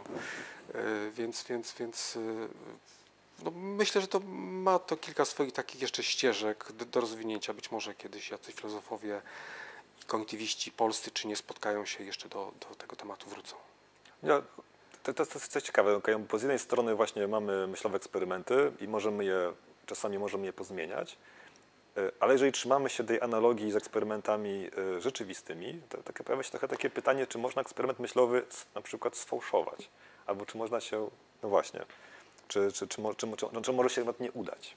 Więc no, myślę, że to ma to kilka swoich takich jeszcze ścieżek do rozwinięcia. Być może kiedyś jacyś filozofowie i kognitywiści polscy czy nie spotkają się jeszcze do tego tematu wrócą. Ja, to jest coś ciekawe, bo z jednej strony właśnie mamy myślowe eksperymenty i czasami możemy je pozmieniać, ale jeżeli trzymamy się tej analogii z eksperymentami rzeczywistymi, to pojawia się trochę takie pytanie, czy można eksperyment myślowy na przykład sfałszować, albo czy można się, no właśnie, czy może się nawet nie udać.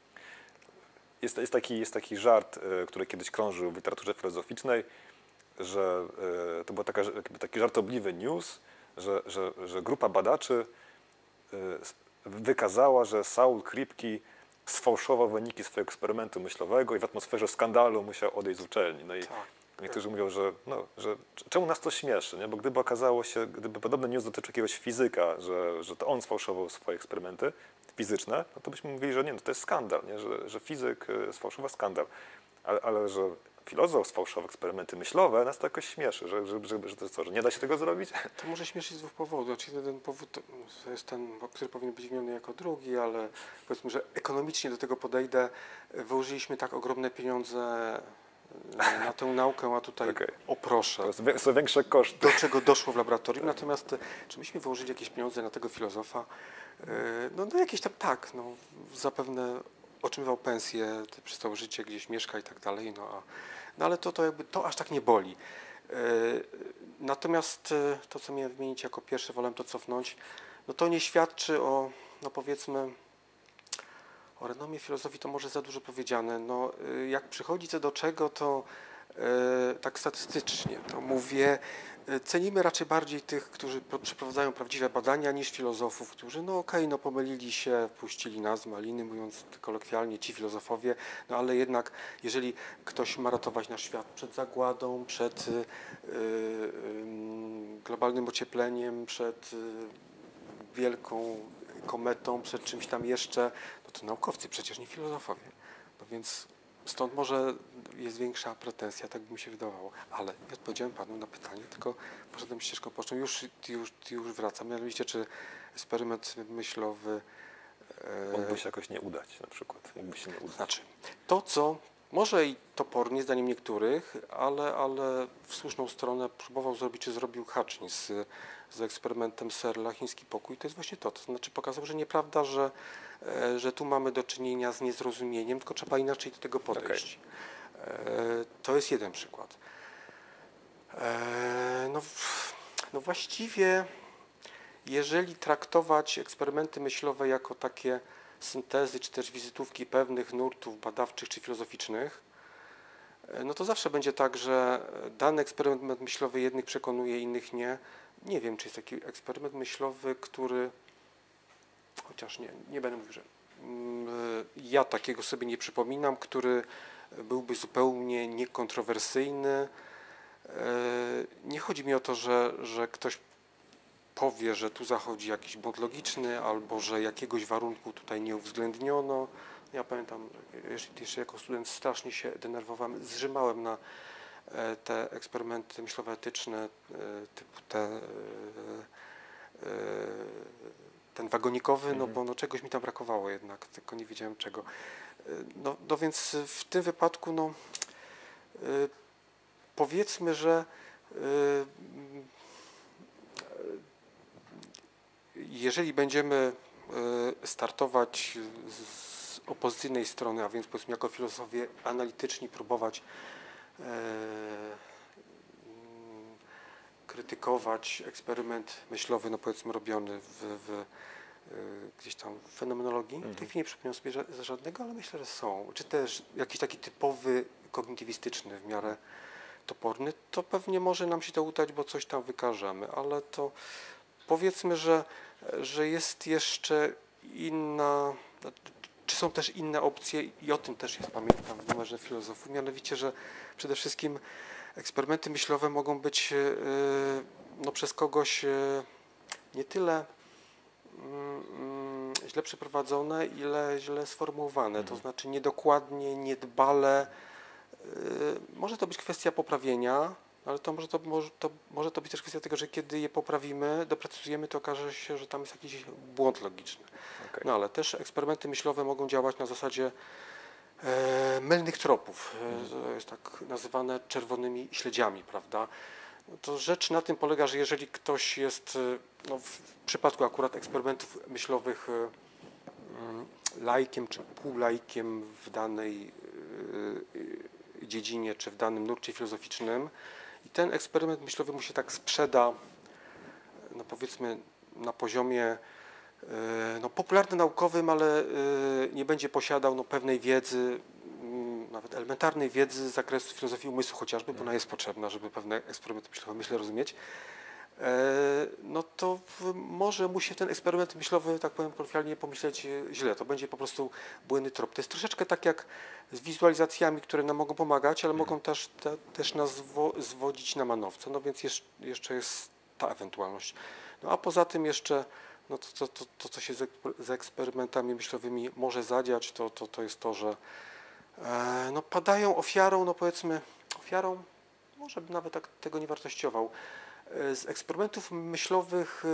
Jest taki żart, który kiedyś krążył w literaturze filozoficznej, że to był taki żartobliwy news, że grupa badaczy wykazała, że Saul Kripke sfałszował wyniki swojego eksperymentu myślowego i w atmosferze skandalu musiał odejść z uczelni. No i niektórzy mówią, że czemu nas to śmieszy, nie? Bo gdyby podobny news dotyczył jakiegoś fizyka, że to on sfałszował swoje eksperymenty fizyczne, no to byśmy mówili, że nie, no to jest skandal, nie? Że fizyk sfałszował skandal, ale że filozof sfałszował eksperymenty myślowe, nas to jakoś śmieszy, że to jest co, że nie da się tego zrobić? To może śmieszyć z dwóch powodów. Znaczy, jeden powód to jest ten, który powinien być wymieniony jako drugi, ale powiedzmy, że ekonomicznie do tego podejdę. Wyłożyliśmy tak ogromne pieniądze na tę naukę, a tutaj o proszę. To są większe koszty. Do czego doszło w laboratorium. Natomiast czy myśmy wyłożyli jakieś pieniądze na tego filozofa? No jakieś tam tak, no zapewne otrzymywał pensję, przez całe życie gdzieś mieszka i tak dalej, no ale to jakby to aż tak nie boli. Natomiast to, co miałem wymienić jako pierwsze, wolę to cofnąć, no to nie świadczy o, no powiedzmy, o renomie filozofii, to może za dużo powiedziane. No, jak przychodzi co do czego, to tak statystycznie, to mówię, cenimy raczej bardziej tych, którzy przeprowadzają prawdziwe badania, niż filozofów, którzy no okej, no pomylili się, puścili nas maliny, mówiąc kolokwialnie, ci filozofowie, no ale jednak jeżeli ktoś ma ratować nasz świat przed zagładą, przed globalnym ociepleniem, przed wielką kometą, przed czymś tam jeszcze, no to naukowcy, przecież nie filozofowie. No więc stąd może jest większa pretensja, tak by mi się wydawało. Ale nie odpowiedziałem panu na pytanie, tylko poszedłem ścieżką pocztą. Już wracam. Mianowicie, czy eksperyment myślowy... Mógłby się jakoś nie udać na przykład. Mógłby się nie udać. Znaczy, to co może i topornie, zdaniem niektórych, ale w słuszną stronę próbował zrobić, czy zrobił Hutchins z eksperymentem Searla, chiński pokój, to jest właśnie to. To znaczy pokazał, że nieprawda, że tu mamy do czynienia z niezrozumieniem, tylko trzeba inaczej do tego podejść. To jest jeden przykład. No właściwie, jeżeli traktować eksperymenty myślowe jako takie syntezy, czy też wizytówki pewnych nurtów badawczych czy filozoficznych, no to zawsze będzie tak, że dany eksperyment myślowy jednych przekonuje, innych nie. Nie wiem, czy jest taki eksperyment myślowy, który, chociaż nie będę mówił, że ja takiego sobie nie przypominam, który byłby zupełnie niekontrowersyjny. Nie chodzi mi o to, że ktoś powie, że tu zachodzi jakiś błąd logiczny, albo że jakiegoś warunku tutaj nie uwzględniono. Ja pamiętam, jeszcze jako student strasznie się denerwowałem, zrzymałem na te eksperymenty myślowo-etyczne, typu ten wagonikowy, no bo czegoś mi tam brakowało jednak, tylko nie wiedziałem czego. No więc w tym wypadku, powiedzmy, że jeżeli będziemy startować z opozycyjnej strony, a więc powiedzmy jako filozofowie analityczni próbować krytykować eksperyment myślowy, no powiedzmy robiony gdzieś tam w fenomenologii. W tej chwili nie przypomnę sobie żadnego, ale myślę, że są. Czy też jakiś taki typowy, kognitywistyczny, w miarę toporny, to pewnie może nam się to udać, bo coś tam wykażemy, ale to powiedzmy, że jest jeszcze inna, czy są też inne opcje i o tym też jest, pamiętam, w numerze filozofów, mianowicie, że przede wszystkim eksperymenty myślowe mogą być no, przez kogoś nie tyle źle przeprowadzone, ile źle sformułowane, to znaczy niedokładnie, niedbale. Może to być kwestia poprawienia, ale to może to być też kwestia tego, że kiedy je poprawimy, doprecyzujemy, to okaże się, że tam jest jakiś błąd logiczny. Okay. No ale też eksperymenty myślowe mogą działać na zasadzie mylnych tropów. To jest tak nazywane czerwonymi śledziami, prawda? No to rzecz na tym polega, że jeżeli ktoś jest, no w przypadku akurat eksperymentów myślowych, laikiem czy półlaikiem w danej dziedzinie czy w danym nurcie filozoficznym i ten eksperyment myślowy mu się tak sprzeda, no powiedzmy na poziomie no, popularno-naukowym, ale nie będzie posiadał no, pewnej wiedzy, nawet elementarnej wiedzy z zakresu filozofii umysłu chociażby, bo ona jest potrzebna, żeby pewne eksperymenty myślowe, myślę, rozumieć, no to może mu się ten eksperyment myślowy, tak powiem kolokwialnie, pomyśleć źle. To będzie po prostu błędny trop. To jest troszeczkę tak jak z wizualizacjami, które nam mogą pomagać, ale mogą też nas zwodzić na manowce. No więc jeszcze jest ta ewentualność. No a poza tym jeszcze no to co się z eksperymentami myślowymi może zadziać, to jest to, że no padają ofiarą, no powiedzmy ofiarą, może bym nawet tak tego nie wartościował. Z eksperymentów myślowych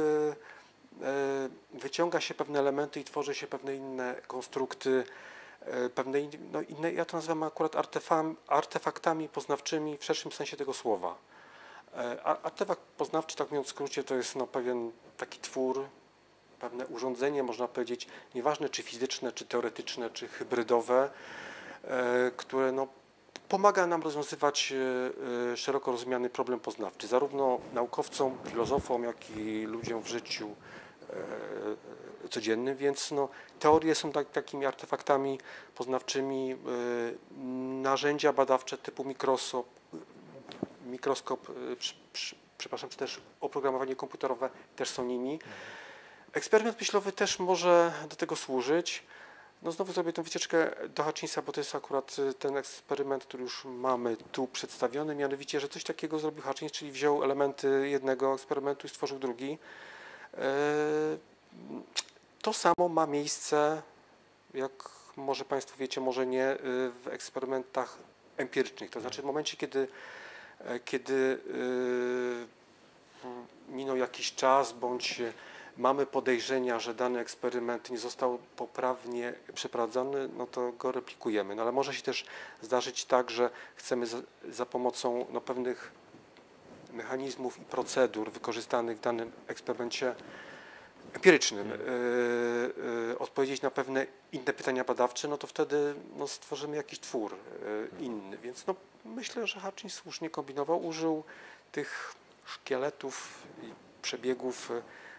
wyciąga się pewne elementy i tworzy się pewne inne konstrukty, pewne no inne, ja to nazywam akurat artefaktami poznawczymi w szerszym sensie tego słowa. Artefakt poznawczy, tak mówiąc w skrócie, to jest no pewien taki twór, pewne urządzenie, można powiedzieć, nieważne czy fizyczne, czy teoretyczne, czy hybrydowe, które no pomaga nam rozwiązywać szeroko rozumiany problem poznawczy, zarówno naukowcom, filozofom, jak i ludziom w życiu codziennym, więc no, teorie są takimi artefaktami poznawczymi, narzędzia badawcze typu mikroskop, przepraszam, czy też oprogramowanie komputerowe też są nimi. Eksperyment myślowy też może do tego służyć. No znowu zrobię tę wycieczkę do Hutchinsa, bo to jest akurat ten eksperyment, który już mamy tu przedstawiony, mianowicie, że coś takiego zrobił Hutchins, czyli wziął elementy jednego eksperymentu i stworzył drugi. To samo ma miejsce, jak może Państwo wiecie, może nie, w eksperymentach empirycznych. To znaczy w momencie, kiedy minął jakiś czas, bądź mamy podejrzenia, że dany eksperyment nie został poprawnie przeprowadzony, no to go replikujemy. No ale może się też zdarzyć tak, że chcemy za pomocą no, pewnych mechanizmów i procedur wykorzystanych w danym eksperymencie empirycznym odpowiedzieć na pewne inne pytania badawcze, no to wtedy no, stworzymy jakiś twór inny. Więc no, myślę, że Hutchins słusznie kombinował, użył tych szkieletów i przebiegów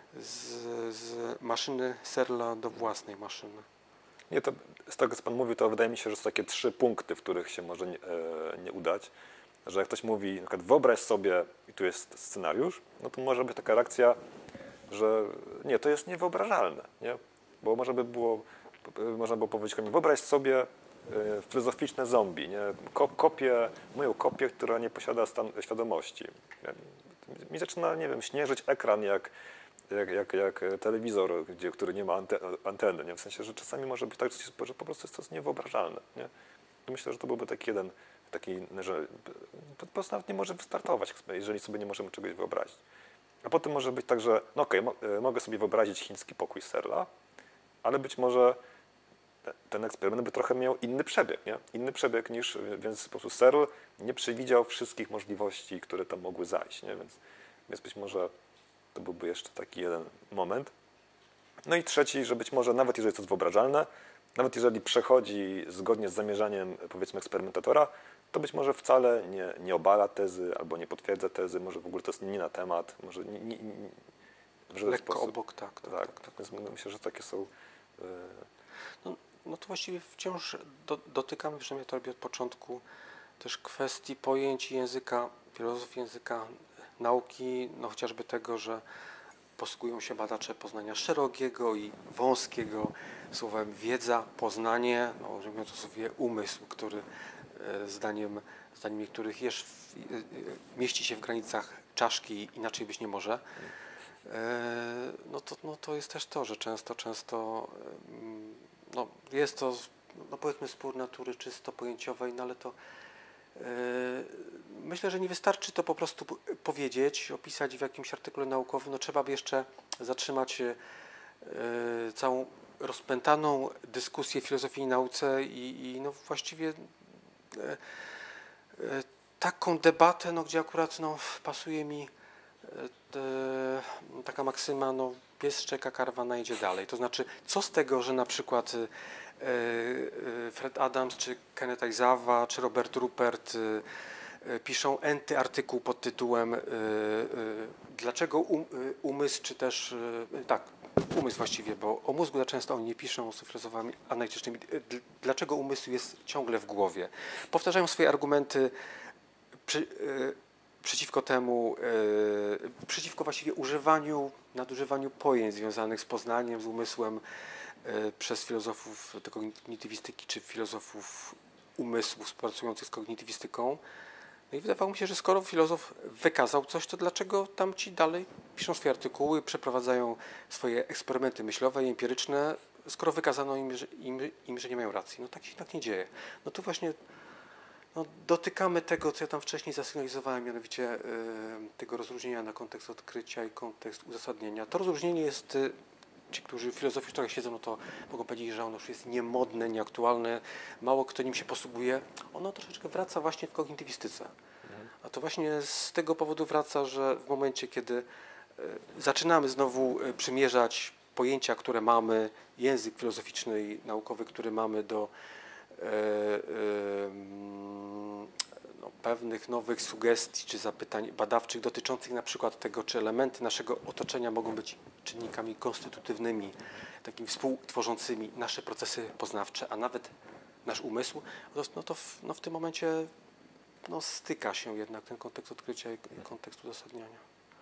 z maszyny Searla do własnej maszyny. Nie, to z tego, co Pan mówił, to wydaje mi się, że są takie 3 punkty, w których się może nie udać. Że jak ktoś mówi, na przykład wyobraź sobie, i tu jest scenariusz, no to może być taka reakcja, że nie, to jest niewyobrażalne, nie? Bo można było powiedzieć, wyobraź sobie filozoficzne zombie, nie? Moją kopię, która nie posiada świadomości. Mi zaczyna, nie wiem, śnieżyć ekran jak telewizor, który nie ma anteny, nie? W sensie, że czasami może być tak, że po prostu jest to niewyobrażalne, nie? Myślę, że to byłby taki że po prostu nawet nie może wystartować, jeżeli sobie nie możemy czegoś wyobrazić. A potem może być tak, że no okej, mogę sobie wyobrazić chiński pokój Searla, ale być może ten eksperyment by trochę miał inny przebieg, nie? Inny przebieg niż, więc po prostu Searl nie przewidział wszystkich możliwości, które tam mogły zajść, nie? Więc być może to byłby jeszcze taki jeden moment. No i trzeci, że być może nawet jeżeli to jest wyobrażalne, nawet jeżeli przechodzi zgodnie z zamierzaniem, powiedzmy, eksperymentatora, to być może wcale nie obala tezy albo nie potwierdza tezy, może w ogóle to jest nie na temat, może w żaden Lekko sposób. obok, tak. Więc myślę, że takie są... No to właściwie wciąż dotykamy, przynajmniej to robię od początku, też kwestii pojęć języka, filozofii języka, nauki, no chociażby tego, że posługują się badacze poznania szerokiego i wąskiego słowem wiedza, poznanie, no mówiąc sobie umysł, który zdaniem niektórych mieści się w granicach czaszki, inaczej być nie może. No to jest też to, że często no jest to, no powiedzmy, spór natury czysto pojęciowej, no ale to myślę, że nie wystarczy to po prostu powiedzieć, opisać w jakimś artykule naukowym. No trzeba by jeszcze zatrzymać całą rozpętaną dyskusję w filozofii i nauce i no właściwie taką debatę, no gdzie akurat no, pasuje mi taka maksyma, no pies szczeka, karwana idzie dalej. To znaczy, co z tego, że na przykład Fred Adams, czy Kenneth Aizawa, czy Robert Ruppert piszą enty artykuł pod tytułem dlaczego umysł, czy też tak, umysł właściwie, bo o mózgu za często oni nie piszą z filozofami analitycznymi, dlaczego umysł jest ciągle w głowie. Powtarzają swoje argumenty przeciwko temu, przeciwko właściwie nadużywaniu pojęć związanych z poznaniem, z umysłem przez filozofów kognitywistyki czy filozofów umysłu współpracujących z kognitywistyką. No i wydawało mi się, że skoro filozof wykazał coś, to dlaczego tamci dalej piszą swoje artykuły, przeprowadzają swoje eksperymenty myślowe i empiryczne, skoro wykazano im, że nie mają racji. No tak się tak nie dzieje. No tu właśnie no, dotykamy tego, co ja tam wcześniej zasygnalizowałem, mianowicie tego rozróżnienia na kontekst odkrycia i kontekst uzasadnienia. To rozróżnienie jest, ci, którzy w filozofii trochę siedzą, no to mogą powiedzieć, że ono już jest niemodne, nieaktualne, mało kto nim się posługuje. Ono troszeczkę wraca właśnie w kognitywistyce. A to właśnie z tego powodu wraca, że w momencie, kiedy zaczynamy znowu przymierzać pojęcia, które mamy, język filozoficzny i naukowy, który mamy do no, pewnych nowych sugestii czy zapytań badawczych dotyczących na przykład tego, czy elementy naszego otoczenia mogą być czynnikami konstytutywnymi, takimi współtworzącymi nasze procesy poznawcze, a nawet nasz umysł, no w tym momencie no, styka się jednak ten kontekst odkrycia i kontekst uzasadniania.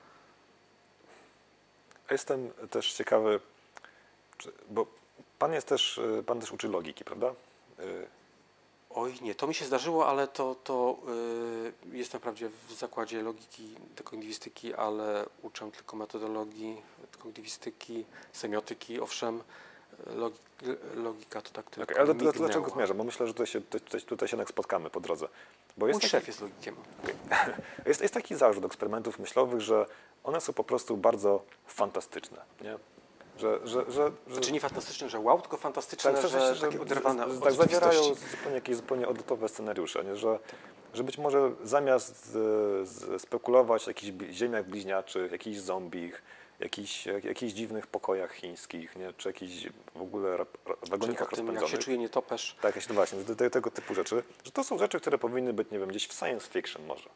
Jestem też ciekawy, bo pan też uczy logiki, prawda? Oj nie, to mi się zdarzyło, ale to jestem wprawdzie w zakładzie logiki, kognitywistyki, ale uczę tylko metodologii kognitywistyki, semiotyki, owszem, logika to tak tylko Ale mignęło. dlaczego zmierzam? Bo myślę, że tutaj się jednak spotkamy po drodze. Bo Mój szef jest logikiem. Jest taki zarzut eksperymentów myślowych, że one są po prostu bardzo fantastyczne, nie? Znaczy nie fantastyczne, że wow, tylko fantastyczne, tak, że takie oderwane od tak, zawierają rzeczywistości. jakieś zupełnie odlotowe scenariusze, nie? Że być może zamiast spekulować o jakichś ziemiach bliźniaczych, jakichś zombich, jakichś dziwnych pokojach chińskich, nie? Czy jakichś w ogóle wagonikach rozpędzonych. Jak się czuje nietoperz. Tak, no właśnie, tego typu rzeczy, że to są rzeczy, które powinny być, nie wiem, gdzieś w science fiction może.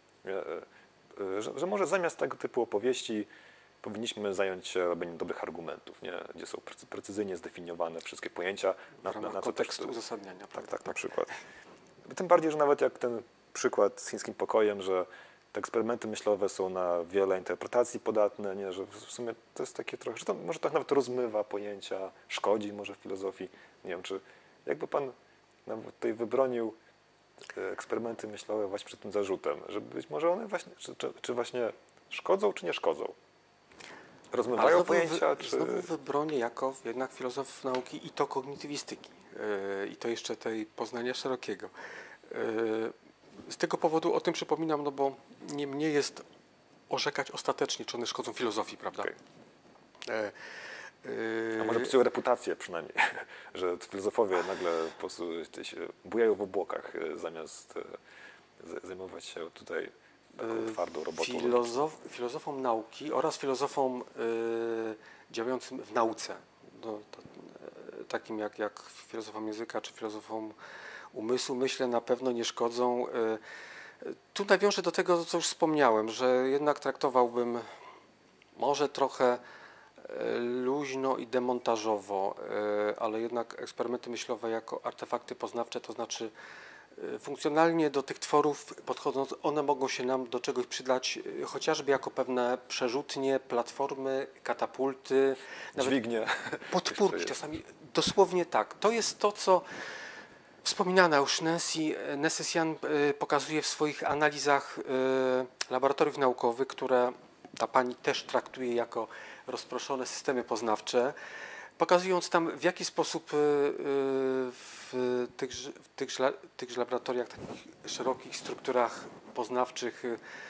Że może zamiast tego typu opowieści powinniśmy zająć się robieniem dobrych argumentów, nie? Gdzie są precyzyjnie zdefiniowane wszystkie pojęcia na kontekstu uzasadniania. Tak, na przykład. Tym bardziej, że nawet jak ten przykład z chińskim pokojem, że te eksperymenty myślowe są na wiele interpretacji podatne, nie? Że w sumie to jest takie trochę, że to może tak nawet rozmywa pojęcia, szkodzi może w filozofii. Nie wiem, czy jakby pan tutaj wybronił eksperymenty myślowe właśnie przed tym zarzutem, że być może one właśnie, czy właśnie szkodzą, czy nie szkodzą? Rozmywają pojęcia, czy... Znowu wybronię jako jednak filozof nauki i to kognitywistyki, i to jeszcze tej poznania szerokiego. Z tego powodu o tym przypominam, no bo nie mnie jest orzekać ostatecznie, czy one szkodzą filozofii, prawda? Okay. A może psują reputację przynajmniej, że filozofowie nagle po prostu bujają w obłokach, zamiast zajmować się tutaj taką twardą robotą. Filozofom nauki oraz filozofom działającym w nauce. No, takim jak filozofom języka czy filozofom umysłu, myślę, na pewno nie szkodzą. Tu nawiążę do tego, co już wspomniałem, że jednak traktowałbym może trochę luźno i demontażowo, ale jednak eksperymenty myślowe jako artefakty poznawcze, to znaczy funkcjonalnie do tych tworów podchodząc, one mogą się nam do czegoś przydać, chociażby jako pewne przerzutnie, platformy, katapulty, nawet Dźwignie. podpórki Jeszcze jest. czasami. Dosłownie tak. To jest to, co wspominana już Nancy Nessessian pokazuje w swoich analizach laboratoriów naukowych, które ta pani też traktuje jako rozproszone systemy poznawcze, pokazując tam, w jaki sposób w tychże laboratoriach, takich szerokich strukturach poznawczych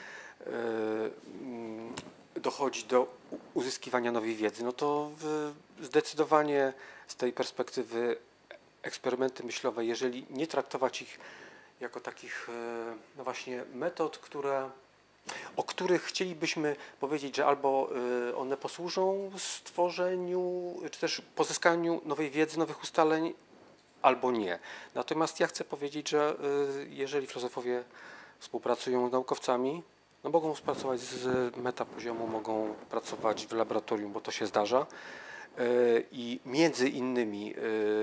dochodzi do uzyskiwania nowej wiedzy. No to zdecydowanie z tej perspektywy eksperymenty myślowe, jeżeli nie traktować ich jako takich no właśnie metod, o których chcielibyśmy powiedzieć, że albo one posłużą stworzeniu, czy też pozyskaniu nowej wiedzy, nowych ustaleń, albo nie. Natomiast ja chcę powiedzieć, że jeżeli filozofowie współpracują z naukowcami, no mogą współpracować z metapoziomu, mogą pracować w laboratorium, bo to się zdarza. I między innymi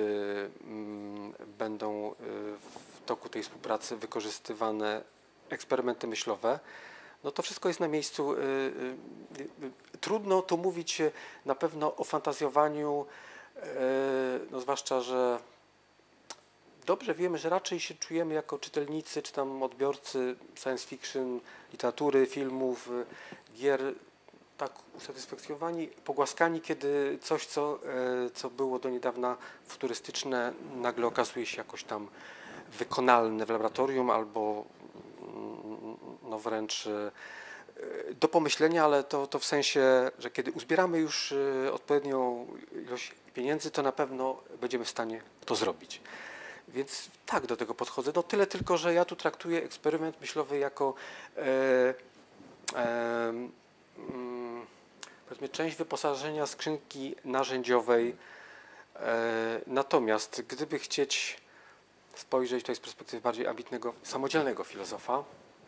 będą w toku tej współpracy wykorzystywane eksperymenty myślowe. No to wszystko jest na miejscu. Trudno tu mówić na pewno o fantazjowaniu, no zwłaszcza, że dobrze wiemy, że raczej się czujemy jako czytelnicy czy tam odbiorcy science fiction, literatury, filmów, gier tak usatysfakcjonowani, pogłaskani, kiedy coś, co było do niedawna futurystyczne, nagle okazuje się jakoś tam wykonalne w laboratorium albo no wręcz do pomyślenia, ale to w sensie, że kiedy uzbieramy już odpowiednią ilość pieniędzy, to na pewno będziemy w stanie to zrobić. Więc tak do tego podchodzę. No tyle tylko, że ja tu traktuję eksperyment myślowy jako powiedzmy część wyposażenia skrzynki narzędziowej. Natomiast gdyby chcieć spojrzeć tutaj z perspektywy bardziej ambitnego, samodzielnego filozofa,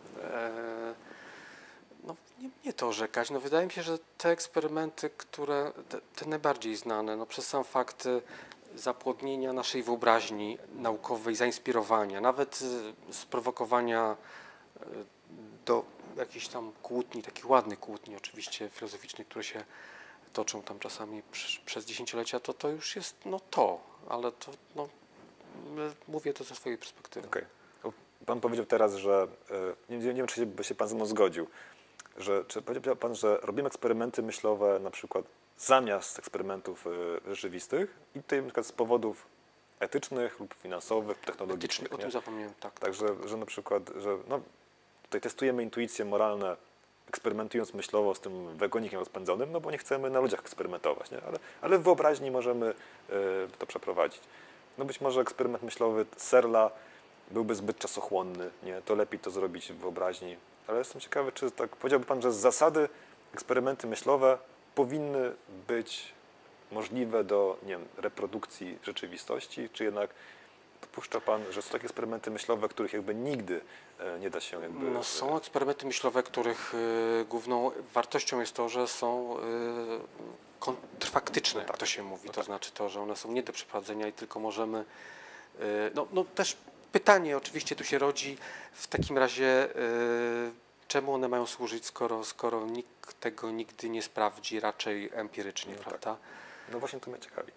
no nie to orzekać. No wydaje mi się, że te eksperymenty, które te najbardziej znane, no przez sam fakt zapłodnienia naszej wyobraźni naukowej, zainspirowania, nawet sprowokowania do jakichś tam kłótni, takich ładnych kłótni oczywiście filozoficznych, które się toczą tam czasami przez dziesięciolecia, to już jest no to, ale to no, mówię to ze swojej perspektywy. Okay. Pan powiedział teraz, że nie wiem, czy by się Pan ze mną zgodził, czy powiedział Pan, że robimy eksperymenty myślowe na przykład zamiast eksperymentów rzeczywistych i tutaj na przykład z powodów etycznych lub finansowych, technologicznych. O tym zapomniałem, tak. Także, że na przykład, że no, tutaj testujemy intuicje moralne, eksperymentując myślowo z tym wagonikiem rozpędzonym, no bo nie chcemy na ludziach eksperymentować, nie? Ale w wyobraźni możemy to przeprowadzić. No być może eksperyment myślowy Searla byłby zbyt czasochłonny, nie? To lepiej to zrobić w wyobraźni. Ale jestem ciekawy, czy tak powiedziałby Pan, że z zasady eksperymenty myślowe powinny być możliwe do, nie wiem, reprodukcji w rzeczywistości, czy jednak dopuszcza Pan, że są takie eksperymenty myślowe, których jakby nigdy nie da się jakby... No, są eksperymenty myślowe, których główną wartością jest to, że są kontrfaktyczne, jak to się mówi. To znaczy to, że one są nie do przeprowadzenia i tylko możemy... No też pytanie oczywiście tu się rodzi w takim razie, czemu one mają służyć, skoro nikt tego nigdy nie sprawdzi, raczej empirycznie, No prawda? tak. No właśnie to mnie ciekawi.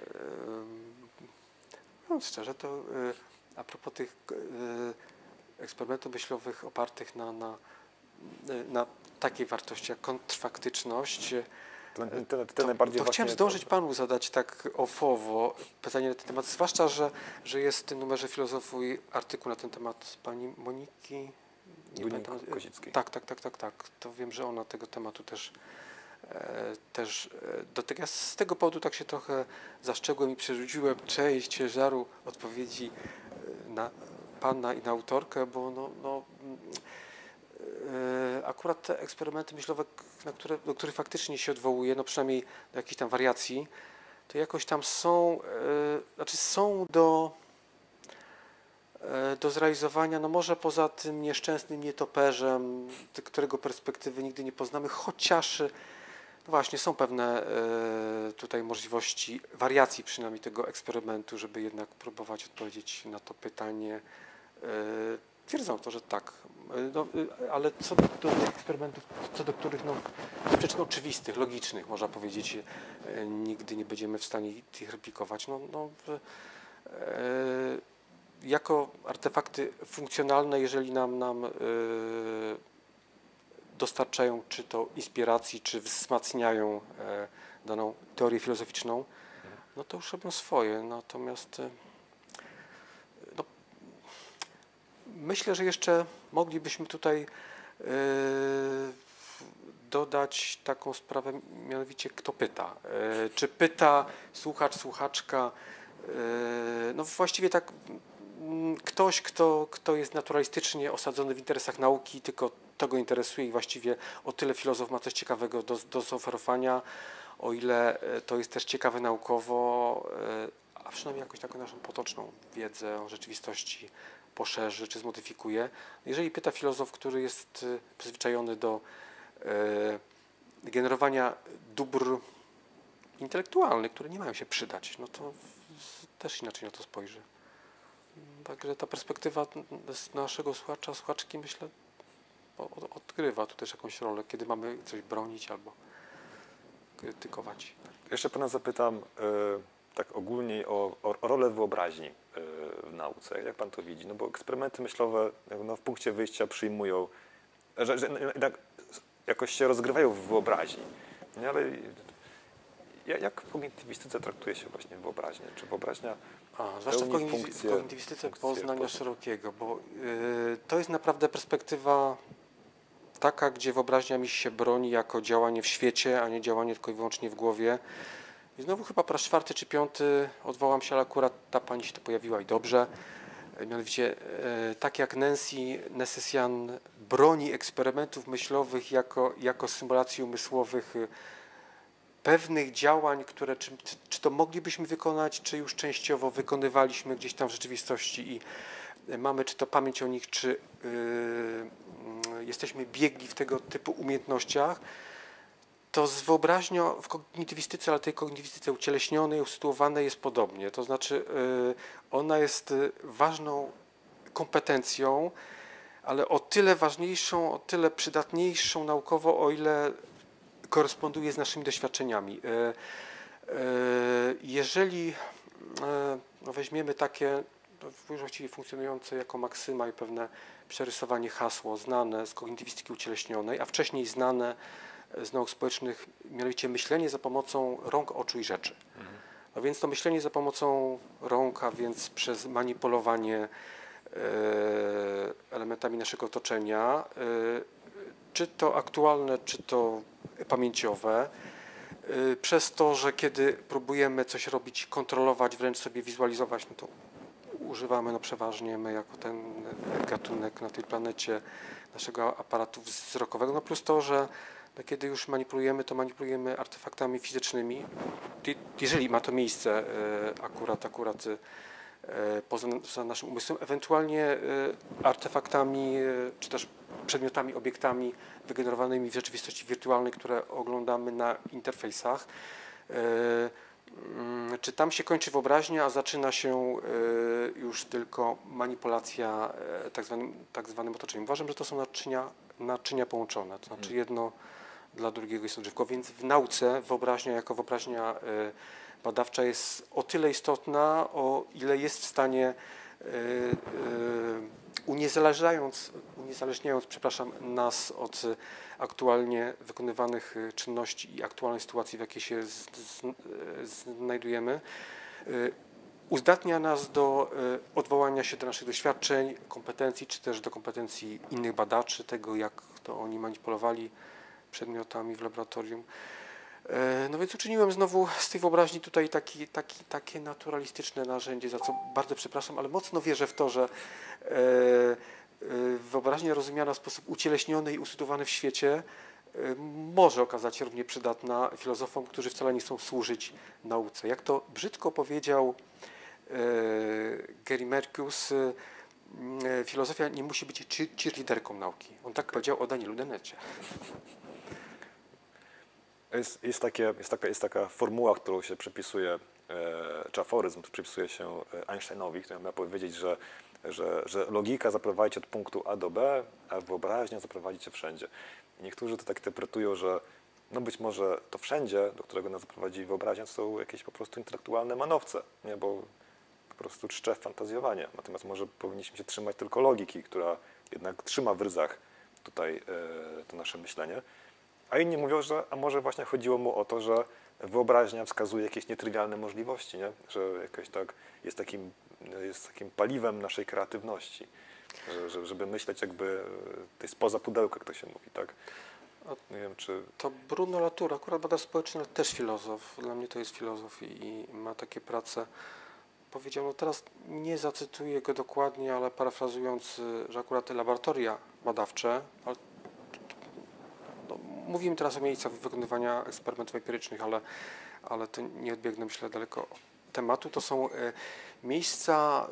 No szczerze, to a propos tych eksperymentów myślowych opartych na takiej wartości jak kontrfaktyczność, Te najbardziej to właśnie chciałem zdążyć Panu zadać tak ofowo pytanie na ten temat, zwłaszcza, że jest w tym numerze Filozofuj artykuł na ten temat pani Moniki Kozickiej. Tak. To wiem, że ona tego tematu też dotyka. Ja z tego powodu tak się trochę zaszczegłem i przerzuciłem część ciężaru odpowiedzi na Pana i na autorkę, bo akurat te eksperymenty myślowe, do których faktycznie się odwołuje, no przynajmniej do jakichś tam wariacji, to jakoś tam są, znaczy są do zrealizowania, no może poza tym nieszczęsnym nietoperzem, którego perspektywy nigdy nie poznamy, chociaż no właśnie są pewne tutaj możliwości wariacji przynajmniej tego eksperymentu, żeby jednak próbować odpowiedzieć na to pytanie. Twierdzą to, że tak, no, ale co do tych eksperymentów, co do których no, z przyczyn oczywistych, logicznych, można powiedzieć, nigdy nie będziemy w stanie ich replikować. Jako artefakty funkcjonalne, jeżeli nam dostarczają czy to inspiracji, czy wzmacniają daną teorię filozoficzną, no to już robią swoje. Natomiast no, myślę, że jeszcze moglibyśmy tutaj dodać taką sprawę, mianowicie kto pyta. Czy pyta słuchacz, słuchaczka, no właściwie tak ktoś, kto jest naturalistycznie osadzony w interesach nauki, tylko to go interesuje i właściwie o tyle filozof ma coś ciekawego do zaoferowania, o ile to jest też ciekawe naukowo, a przynajmniej jakoś taką naszą potoczną wiedzę o rzeczywistości poszerzy czy zmodyfikuje. Jeżeli pyta filozof, który jest przyzwyczajony do generowania dóbr intelektualnych, które nie mają się przydać, no to też inaczej na to spojrzy. Także ta perspektywa z naszego słuchacza, słuchaczki, myślę, odgrywa tu też jakąś rolę, kiedy mamy coś bronić albo krytykować. Jeszcze pana zapytam tak ogólnie o rolę wyobraźni w nauce. Jak pan to widzi? No bo eksperymenty myślowe no, w punkcie wyjścia przyjmują, że jakoś się rozgrywają w wyobraźni. Nie, ale jak w kognitywistyce traktuje się właśnie wyobraźnię? Czy wyobraźnia zwłaszcza w kognitywistyce poznania szerokiego, bo to jest naprawdę perspektywa taka, gdzie wyobraźnia mi się broni jako działanie w świecie, a nie działanie tylko i wyłącznie w głowie. I znowu chyba po raz 4. czy 5. odwołam się, ale akurat ta pani się to pojawiła i dobrze. Mianowicie tak jak Nancy Nessessian broni eksperymentów myślowych jako symulacji umysłowych pewnych działań, które czy to moglibyśmy wykonać, czy już częściowo wykonywaliśmy gdzieś tam w rzeczywistości i mamy czy to pamięć o nich, czy jesteśmy biegli w tego typu umiejętnościach, to z wyobraźnią w kognitywistyce, ale tej kognitywistyce ucieleśnionej, usytuowanej jest podobnie. To znaczy ona jest ważną kompetencją, ale o tyle ważniejszą, o tyle przydatniejszą naukowo, o ile koresponduje z naszymi doświadczeniami. Jeżeli weźmiemy takie właściwie funkcjonujące jako maksyma i pewne przerysowanie hasło znane z kognitywistyki ucieleśnionej, a wcześniej znane z nauk społecznych, mianowicie myślenie za pomocą rąk, oczu i rzeczy. No więc to myślenie za pomocą rąk, a więc przez manipulowanie elementami naszego otoczenia, czy to aktualne, czy to pamięciowe, przez to, że kiedy próbujemy coś robić, kontrolować, wręcz sobie wizualizować, no to używamy przeważnie my jako ten gatunek na tej planecie naszego aparatu wzrokowego, no plus to, że kiedy już manipulujemy, to manipulujemy artefaktami fizycznymi, jeżeli ma to miejsce akurat poza naszym umysłem, ewentualnie artefaktami, czy też przedmiotami, obiektami wygenerowanymi w rzeczywistości wirtualnej, które oglądamy na interfejsach. Czy tam się kończy wyobraźnia, a zaczyna się już tylko manipulacja tak zwanym otoczeniem. Uważam, że to są naczynia połączone, to znaczy jedno dla drugiego jest odżywko, więc w nauce wyobraźnia jako wyobraźnia badawcza jest o tyle istotna, o ile jest w stanie uniezależniając nas od aktualnie wykonywanych czynności i aktualnej sytuacji, w jakiej się znajdujemy, uzdatnia nas do odwołania się do naszych doświadczeń, kompetencji, czy też do kompetencji innych badaczy, tego jak to oni manipulowali przedmiotami w laboratorium. No więc uczyniłem znowu z tej wyobraźni tutaj takie naturalistyczne narzędzie, za co bardzo przepraszam, ale mocno wierzę w to, że wyobraźnia rozumiana w sposób ucieleśniony i usytuowany w świecie może okazać się równie przydatna filozofom, którzy wcale nie chcą służyć nauce. Jak to brzydko powiedział Gary Marcus, filozofia nie musi być cheerleaderką nauki. On tak powiedział o Danielu Denecie. Jest taka formuła, którą się przypisuje, czy aforyzm przypisuje się Einsteinowi, który miał powiedzieć, że logika zaprowadzi od punktu A do B, a wyobraźnia zaprowadzi cię wszędzie. I niektórzy to tak interpretują, że no być może to wszędzie, do którego nas zaprowadzi wyobraźnia, to są jakieś po prostu intelektualne manowce, nie? Bo po prostu czcze fantazjowanie. Natomiast może powinniśmy się trzymać tylko logiki, która jednak trzyma w ryzach tutaj to nasze myślenie. A inni mówią, że a może właśnie chodziło mu o to, że wyobraźnia wskazuje jakieś nietrywialne możliwości, nie? Że jakoś tak jest takim paliwem naszej kreatywności, żeby myśleć jakby to jest spoza pudełka, jak to się mówi, tak? Nie wiem, czy... To Bruno Latour, akurat badacz społeczny, ale też filozof. Dla mnie to jest filozof i ma takie prace. Powiedział, no teraz nie zacytuję go dokładnie, ale parafrazując, że akurat te laboratoria badawcze, ale no, mówimy teraz o miejscach wykonywania eksperymentów empirycznych, ale to nie odbiegnę, myślę, daleko od tematu. To są miejsca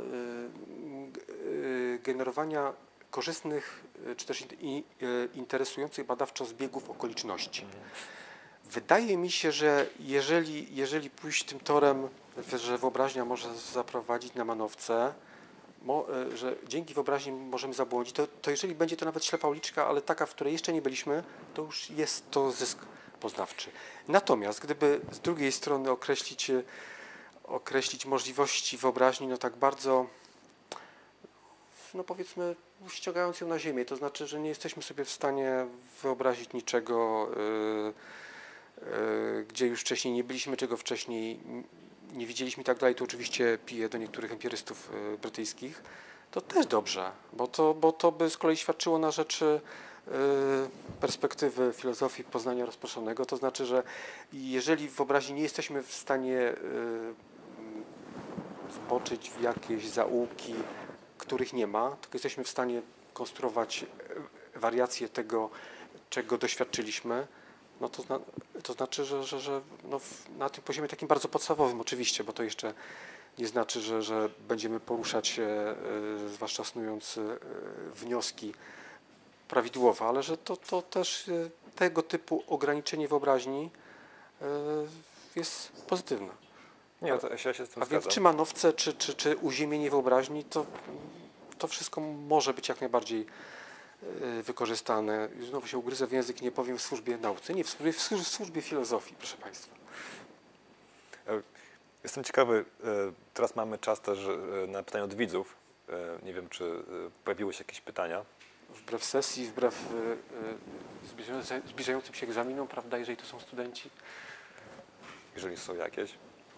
generowania korzystnych czy też interesujących badawczo zbiegów okoliczności. Wydaje mi się, że jeżeli pójść tym torem, że wyobraźnia może zaprowadzić na manowce, że dzięki wyobraźni możemy zabłądzić, to jeżeli będzie to nawet ślepa uliczka, ale taka, w której jeszcze nie byliśmy, to już jest to zysk poznawczy. Natomiast gdyby z drugiej strony określić możliwości wyobraźni, no tak bardzo, no powiedzmy, ściągając ją na ziemię, to znaczy, że nie jesteśmy sobie w stanie wyobrazić niczego, gdzie już wcześniej nie byliśmy, czego wcześniej nie widzieliśmy i tak dalej, to oczywiście piję do niektórych empirystów brytyjskich, to też dobrze, bo to by z kolei świadczyło na rzeczy perspektywy filozofii poznania rozproszonego, to znaczy, że jeżeli w wyobraźni nie jesteśmy w stanie zboczyć w jakieś zaułki, których nie ma, tylko jesteśmy w stanie konstruować wariacje tego, czego doświadczyliśmy, no to znaczy, że no na tym poziomie takim bardzo podstawowym oczywiście, bo to jeszcze nie znaczy, że będziemy poruszać się, zwłaszcza snując wnioski prawidłowe, ale że to też tego typu ograniczenie wyobraźni jest pozytywne. Nie, to ja się z tym A więc zgadzam. czy manowce, czy uziemienie wyobraźni, to wszystko może być jak najbardziej wykorzystane. Znowu się ugryzę w język, nie powiem w służbie nauce, nie, w służbie filozofii, proszę Państwa. Jestem ciekawy, teraz mamy czas też na pytania od widzów. Nie wiem, czy pojawiły się jakieś pytania. Wbrew sesji, wbrew zbliżającym się egzaminom, prawda, jeżeli to są studenci. Jeżeli są jakieś.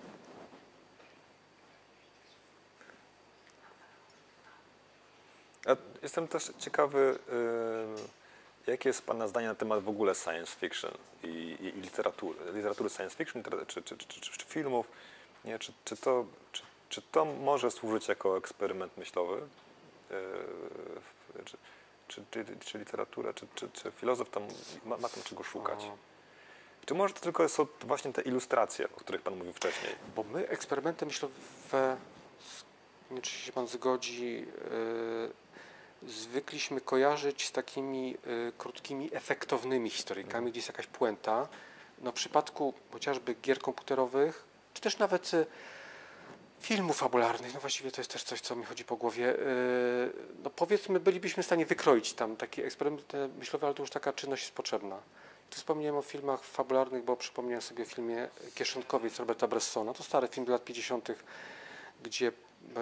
Ja jestem też ciekawy, jakie jest Pana zdanie na temat w ogóle science fiction i literatury science fiction, czy filmów. Nie? Czy to może służyć jako eksperyment myślowy? Czy literatura, czy filozof tam ma tam czego szukać? Czy może to tylko są właśnie te ilustracje, o których Pan mówił wcześniej? Bo my eksperymenty myślowe, nie wiem, czy się Pan zgodzi, zwykliśmy kojarzyć z takimi krótkimi, efektownymi historyjkami, gdzie jest jakaś puenta. No w przypadku chociażby gier komputerowych, czy też nawet filmów fabularnych, no właściwie to jest też coś, co mi chodzi po głowie, no powiedzmy, bylibyśmy w stanie wykroić tam taki eksperyment myślowy, ale to już taka czynność jest potrzebna. Tu wspomniałem o filmach fabularnych, bo przypomniałem sobie o filmie Kieszonkowiec Roberta Bressona. To stary film z lat 50., gdzie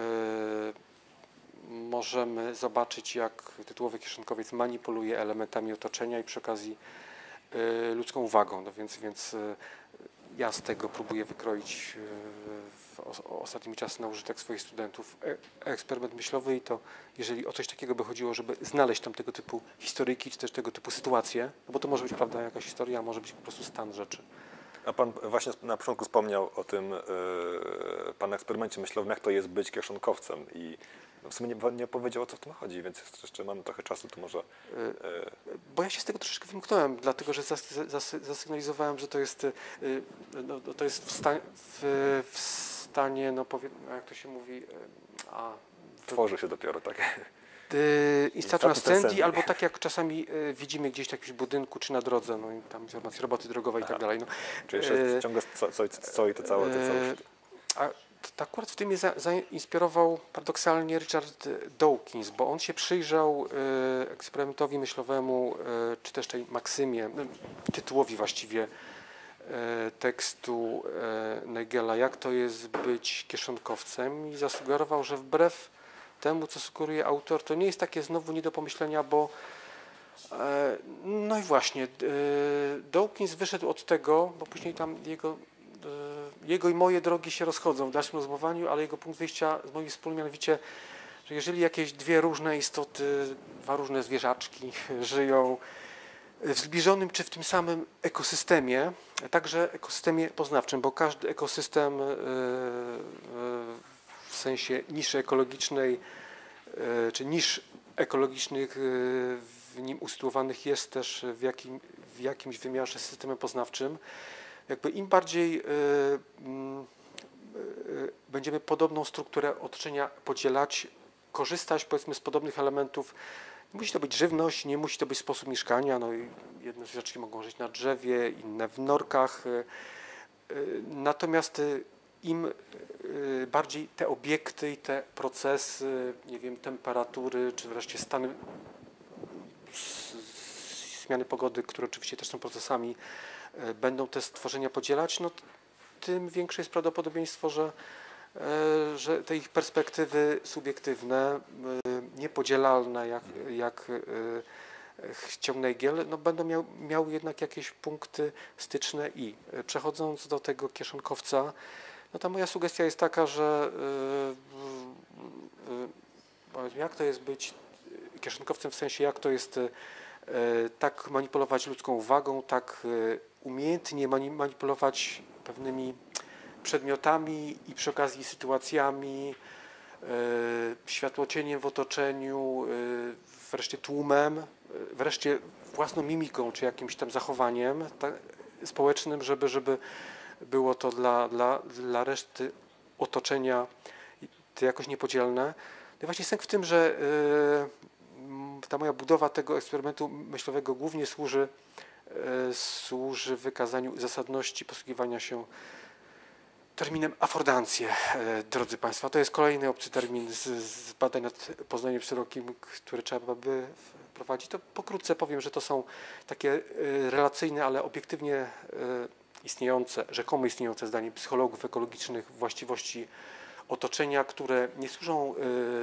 możemy zobaczyć, jak tytułowy Kieszonkowiec manipuluje elementami otoczenia i przy okazji ludzką uwagą. No więc ja z tego próbuję wykroić ostatnimi czasy na użytek swoich studentów eksperyment myślowy i to, jeżeli o coś takiego by chodziło, żeby znaleźć tam tego typu historyjki, czy też tego typu sytuacje, no bo to może być, prawda, jakaś historia, a może być po prostu stan rzeczy. A Pan właśnie na początku wspomniał o tym Pan eksperymencie myślowym, jak to jest być kieszonkowcem i w sumie nie powiedział, o co w tym chodzi, więc jeszcze mamy trochę czasu, to może... Bo ja się z tego troszeczkę wymknąłem, dlatego że zasygnalizowałem, że to jest, to jest w stanie, no powiem, jak to się mówi, Tworzy się dopiero, tak? instalacja Installatio scendi, albo tak jak czasami widzimy gdzieś w jakimś budynku czy na drodze, no i tam informacje roboty drogowej i tak dalej. No. Czyli jeszcze ciągle stoi te całe... Akurat w tym mnie zainspirował paradoksalnie Richard Dawkins, bo on się przyjrzał eksperymentowi myślowemu, czy też tej maksymie, tytułowi właściwie tekstu Nagela, jak to jest być kieszonkowcem, i zasugerował, że wbrew temu, co sugeruje autor, to nie jest takie znowu nie do pomyślenia, bo no i właśnie Dawkins wyszedł od tego, bo później tam jego i moje drogi się rozchodzą w dalszym rozmowaniu, ale jego punkt wyjścia z moich wspólnych, mianowicie, że jeżeli jakieś dwie różne istoty, dwa różne zwierzaczki żyją w zbliżonym czy w tym samym ekosystemie, także ekosystemie poznawczym, bo każdy ekosystem w sensie niszy ekologicznej czy nisz ekologicznych w nim usytuowanych jest też w jakimś wymiarze systemem poznawczym. Jakby im bardziej będziemy podobną strukturę otoczenia podzielać, korzystać powiedzmy z podobnych elementów. Nie musi to być żywność, nie musi to być sposób mieszkania. No i jedne zwierzaczki mogą żyć na drzewie, inne w norkach. Natomiast im bardziej te obiekty i te procesy, nie wiem, temperatury, czy wreszcie stany zmiany pogody, które oczywiście też są procesami, będą te stworzenia podzielać, no tym większe jest prawdopodobieństwo, że te ich perspektywy subiektywne, niepodzielalne, jak chciał Nagel, no będą miały jednak jakieś punkty styczne. I przechodząc do tego kieszonkowca, no ta moja sugestia jest taka, że jak to jest być kieszonkowcem, w sensie jak to jest tak manipulować ludzką uwagą, tak umiejętnie manipulować pewnymi przedmiotami i przy okazji sytuacjami, światłocieniem w otoczeniu, wreszcie tłumem, wreszcie własną mimiką czy jakimś tam zachowaniem społecznym, żeby było to dla reszty otoczenia to jakoś niepodzielne. No i właśnie sęk w tym, że ta moja budowa tego eksperymentu myślowego głównie służy wykazaniu zasadności posługiwania się terminem afordancje, drodzy Państwo. To jest kolejny obcy termin z badań nad poznaniem szerokim, które trzeba by wprowadzić. To pokrótce powiem, że to są takie relacyjne, ale obiektywnie istniejące, rzekomo istniejące zdaniem psychologów ekologicznych właściwości otoczenia, które nie służą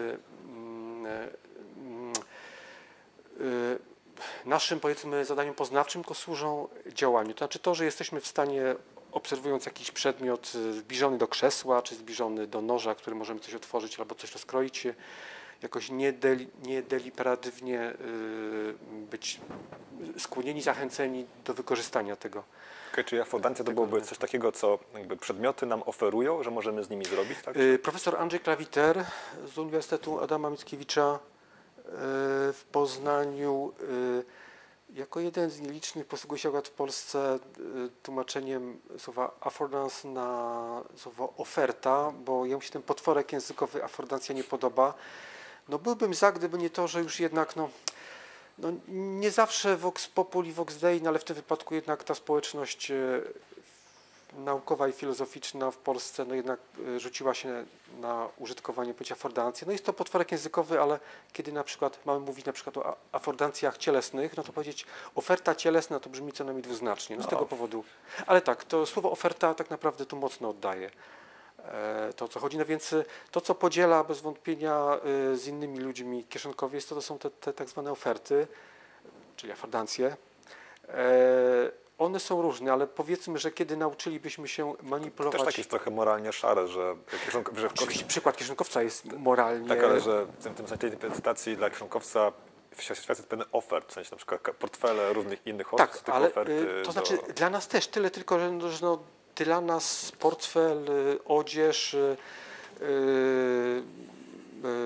naszym, powiedzmy, zadaniom poznawczym, tylko służą działaniu. To znaczy to, że jesteśmy w stanie, obserwując jakiś przedmiot zbliżony do krzesła, czy zbliżony do noża, który możemy coś otworzyć albo coś rozkroić, jakoś niedeliberatywnie być skłonieni, zachęceni do wykorzystania tego. Okay, czyli afordancja to byłoby coś takiego, co jakby przedmioty nam oferują, że możemy z nimi zrobić? Tak? Profesor Andrzej Klawiter z Uniwersytetu Adama Mickiewicza w Poznaniu jako jeden z nielicznych posługuje się w Polsce tłumaczeniem słowa affordance na słowo oferta, bo jemu się ten potworek językowy affordancja nie podoba. No byłbym za, gdyby nie to, że już jednak no nie zawsze vox populi, vox dei, no ale w tym wypadku jednak ta społeczność naukowa i filozoficzna w Polsce no jednak rzuciła się na użytkowanie pojęcia affordancji. No jest to potworek językowy, ale kiedy na przykład mamy mówić na przykład o affordancjach cielesnych, no to powiedzieć oferta cielesna to brzmi co najmniej dwuznacznie. No z tego powodu. Ale tak, to słowo oferta tak naprawdę tu mocno oddaje to, o co chodzi. No więc to, co podziela bez wątpienia z innymi ludźmi kieszonkowie, to są te tak zwane oferty, czyli affordancje. One są różne, ale powiedzmy, że kiedy nauczylibyśmy się manipulować... Też tak jest trochę moralnie szare, że... Oczywiście przykład kieszonkowca jest moralnie... Tak, ale że w tym sensie tej prezentacji dla kieszonkowca świat jest pewien ofert, w sensie na przykład portfele różnych innych osób, tak, ale to znaczy dla nas też tyle, tylko że no, dla nas portfel, odzież,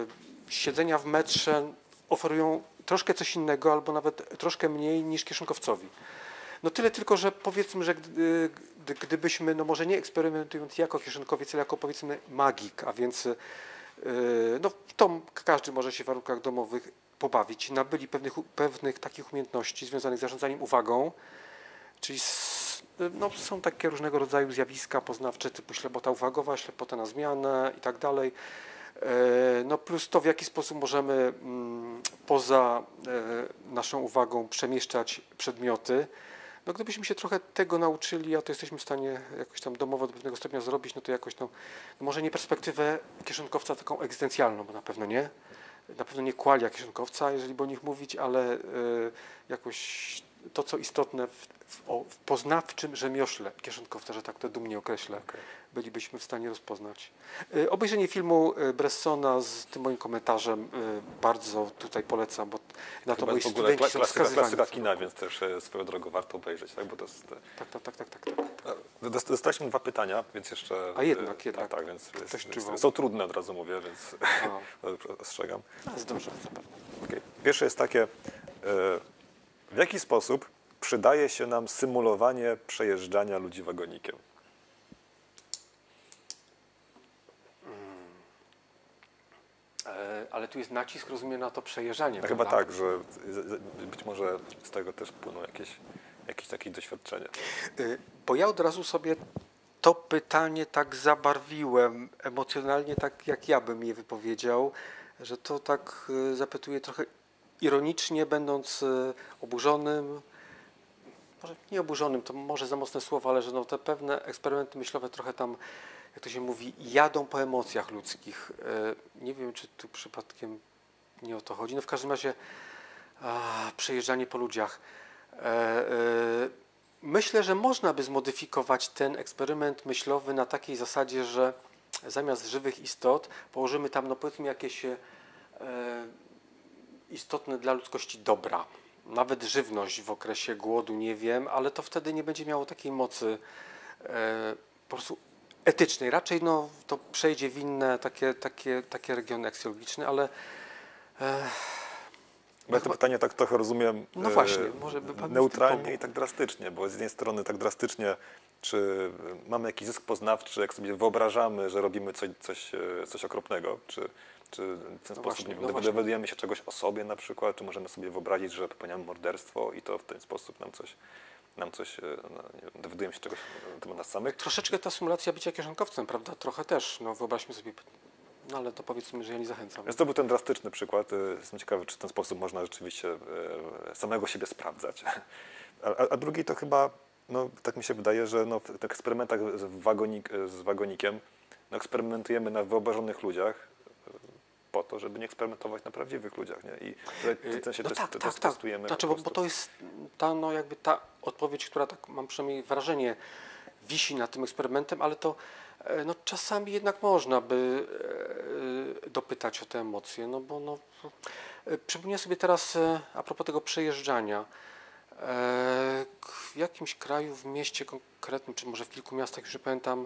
siedzenia w metrze oferują troszkę coś innego, albo nawet troszkę mniej niż kieszonkowcowi. No tyle tylko, że powiedzmy, że gdybyśmy, no może nie eksperymentując jako kieszonkowiec, ale jako powiedzmy magik, a więc no to każdy może się w warunkach domowych pobawić, nabyli pewnych takich umiejętności związanych z zarządzaniem uwagą, czyli no, są takie różnego rodzaju zjawiska poznawcze typu ślepota uwagowa, ślepota na zmianę i tak dalej. No plus to, w jaki sposób możemy poza naszą uwagą przemieszczać przedmioty. No gdybyśmy się trochę tego nauczyli, a to jesteśmy w stanie jakoś tam domowo do pewnego stopnia zrobić, no to jakoś no może nie perspektywę kieszonkowca taką egzystencjalną, bo na pewno nie. Na pewno nie qualia kieszonkowca, jeżeli by o nich mówić, ale jakoś to, co istotne w poznawczym rzemiośle kieszonkowca, że tak to dumnie określę, bylibyśmy w stanie rozpoznać. Obejrzenie filmu Bressona z tym moim komentarzem bardzo tutaj polecam, bo na to moi studenci są wskazywani. Klasyka kina, więc też swoją drogą warto obejrzeć, tak? Bo to jest... Tak. Dostaliśmy 2 pytania, więc jeszcze... A jednak. Tak, więc czuwał. są trudne, od razu mówię, więc ostrzegam. Zdążymy zapewne. Okay. Pierwsze jest takie, w jaki sposób przydaje się nam symulowanie przejeżdżania ludzi wagonikiem? Ale tu jest nacisk, rozumiem, na to przejeżdżanie. No chyba tak, że być może z tego też płyną jakieś takie doświadczenia. Bo ja od razu sobie to pytanie tak zabarwiłem emocjonalnie, tak jak ja bym je wypowiedział, że to tak zapytuję trochę ironicznie, będąc oburzonym, może nie oburzonym, to może za mocne słowo, ale że no te pewne eksperymenty myślowe trochę tam, jak to się mówi, jadą po emocjach ludzkich. Nie wiem, czy tu przypadkiem nie o to chodzi. No w każdym razie przejeżdżanie po ludziach. Myślę, że można by zmodyfikować ten eksperyment myślowy na takiej zasadzie, że zamiast żywych istot położymy tam, no powiedzmy, jakieś istotne dla ludzkości dobra. Nawet żywność w okresie głodu, nie wiem, ale to wtedy nie będzie miało takiej mocy po prostu etycznej. Raczej no, to przejdzie w inne takie regiony aksjologiczne, ale... Ja to pytanie tak trochę rozumiem no właśnie, może by pan neutralnie i tak drastycznie, bo z jednej strony tak drastycznie, czy mamy jakiś zysk poznawczy, jak sobie wyobrażamy, że robimy coś okropnego, czy w ten sposób nie wiem, dowiadujemy się czegoś o sobie na przykład, czy możemy sobie wyobrazić, że popełniamy morderstwo i to w ten sposób dowiadujemy się czegoś na temat nas samych. Troszeczkę ta symulacja bycia kieszonkowcem, prawda? Trochę też. No wyobraźmy sobie, no ale to powiedzmy, że ja nie zachęcam. Więc to był ten drastyczny przykład. Jestem ciekawy, czy w ten sposób można rzeczywiście samego siebie sprawdzać. A drugi to chyba, no tak mi się wydaje, że no, w eksperymentach z wagonikiem no, eksperymentujemy na wyobrażonych ludziach po to, żeby nie eksperymentować na prawdziwych ludziach. Nie? I testujemy. Znaczy, bo to jest ta, no, jakby ta odpowiedź, która tak mam przynajmniej wrażenie wisi nad tym eksperymentem, ale to no, czasami jednak można by dopytać o te emocje, no bo no, przypomnę sobie teraz a propos tego przejeżdżania. W jakimś kraju, w mieście konkretnym, czy może w kilku miastach, już nie pamiętam,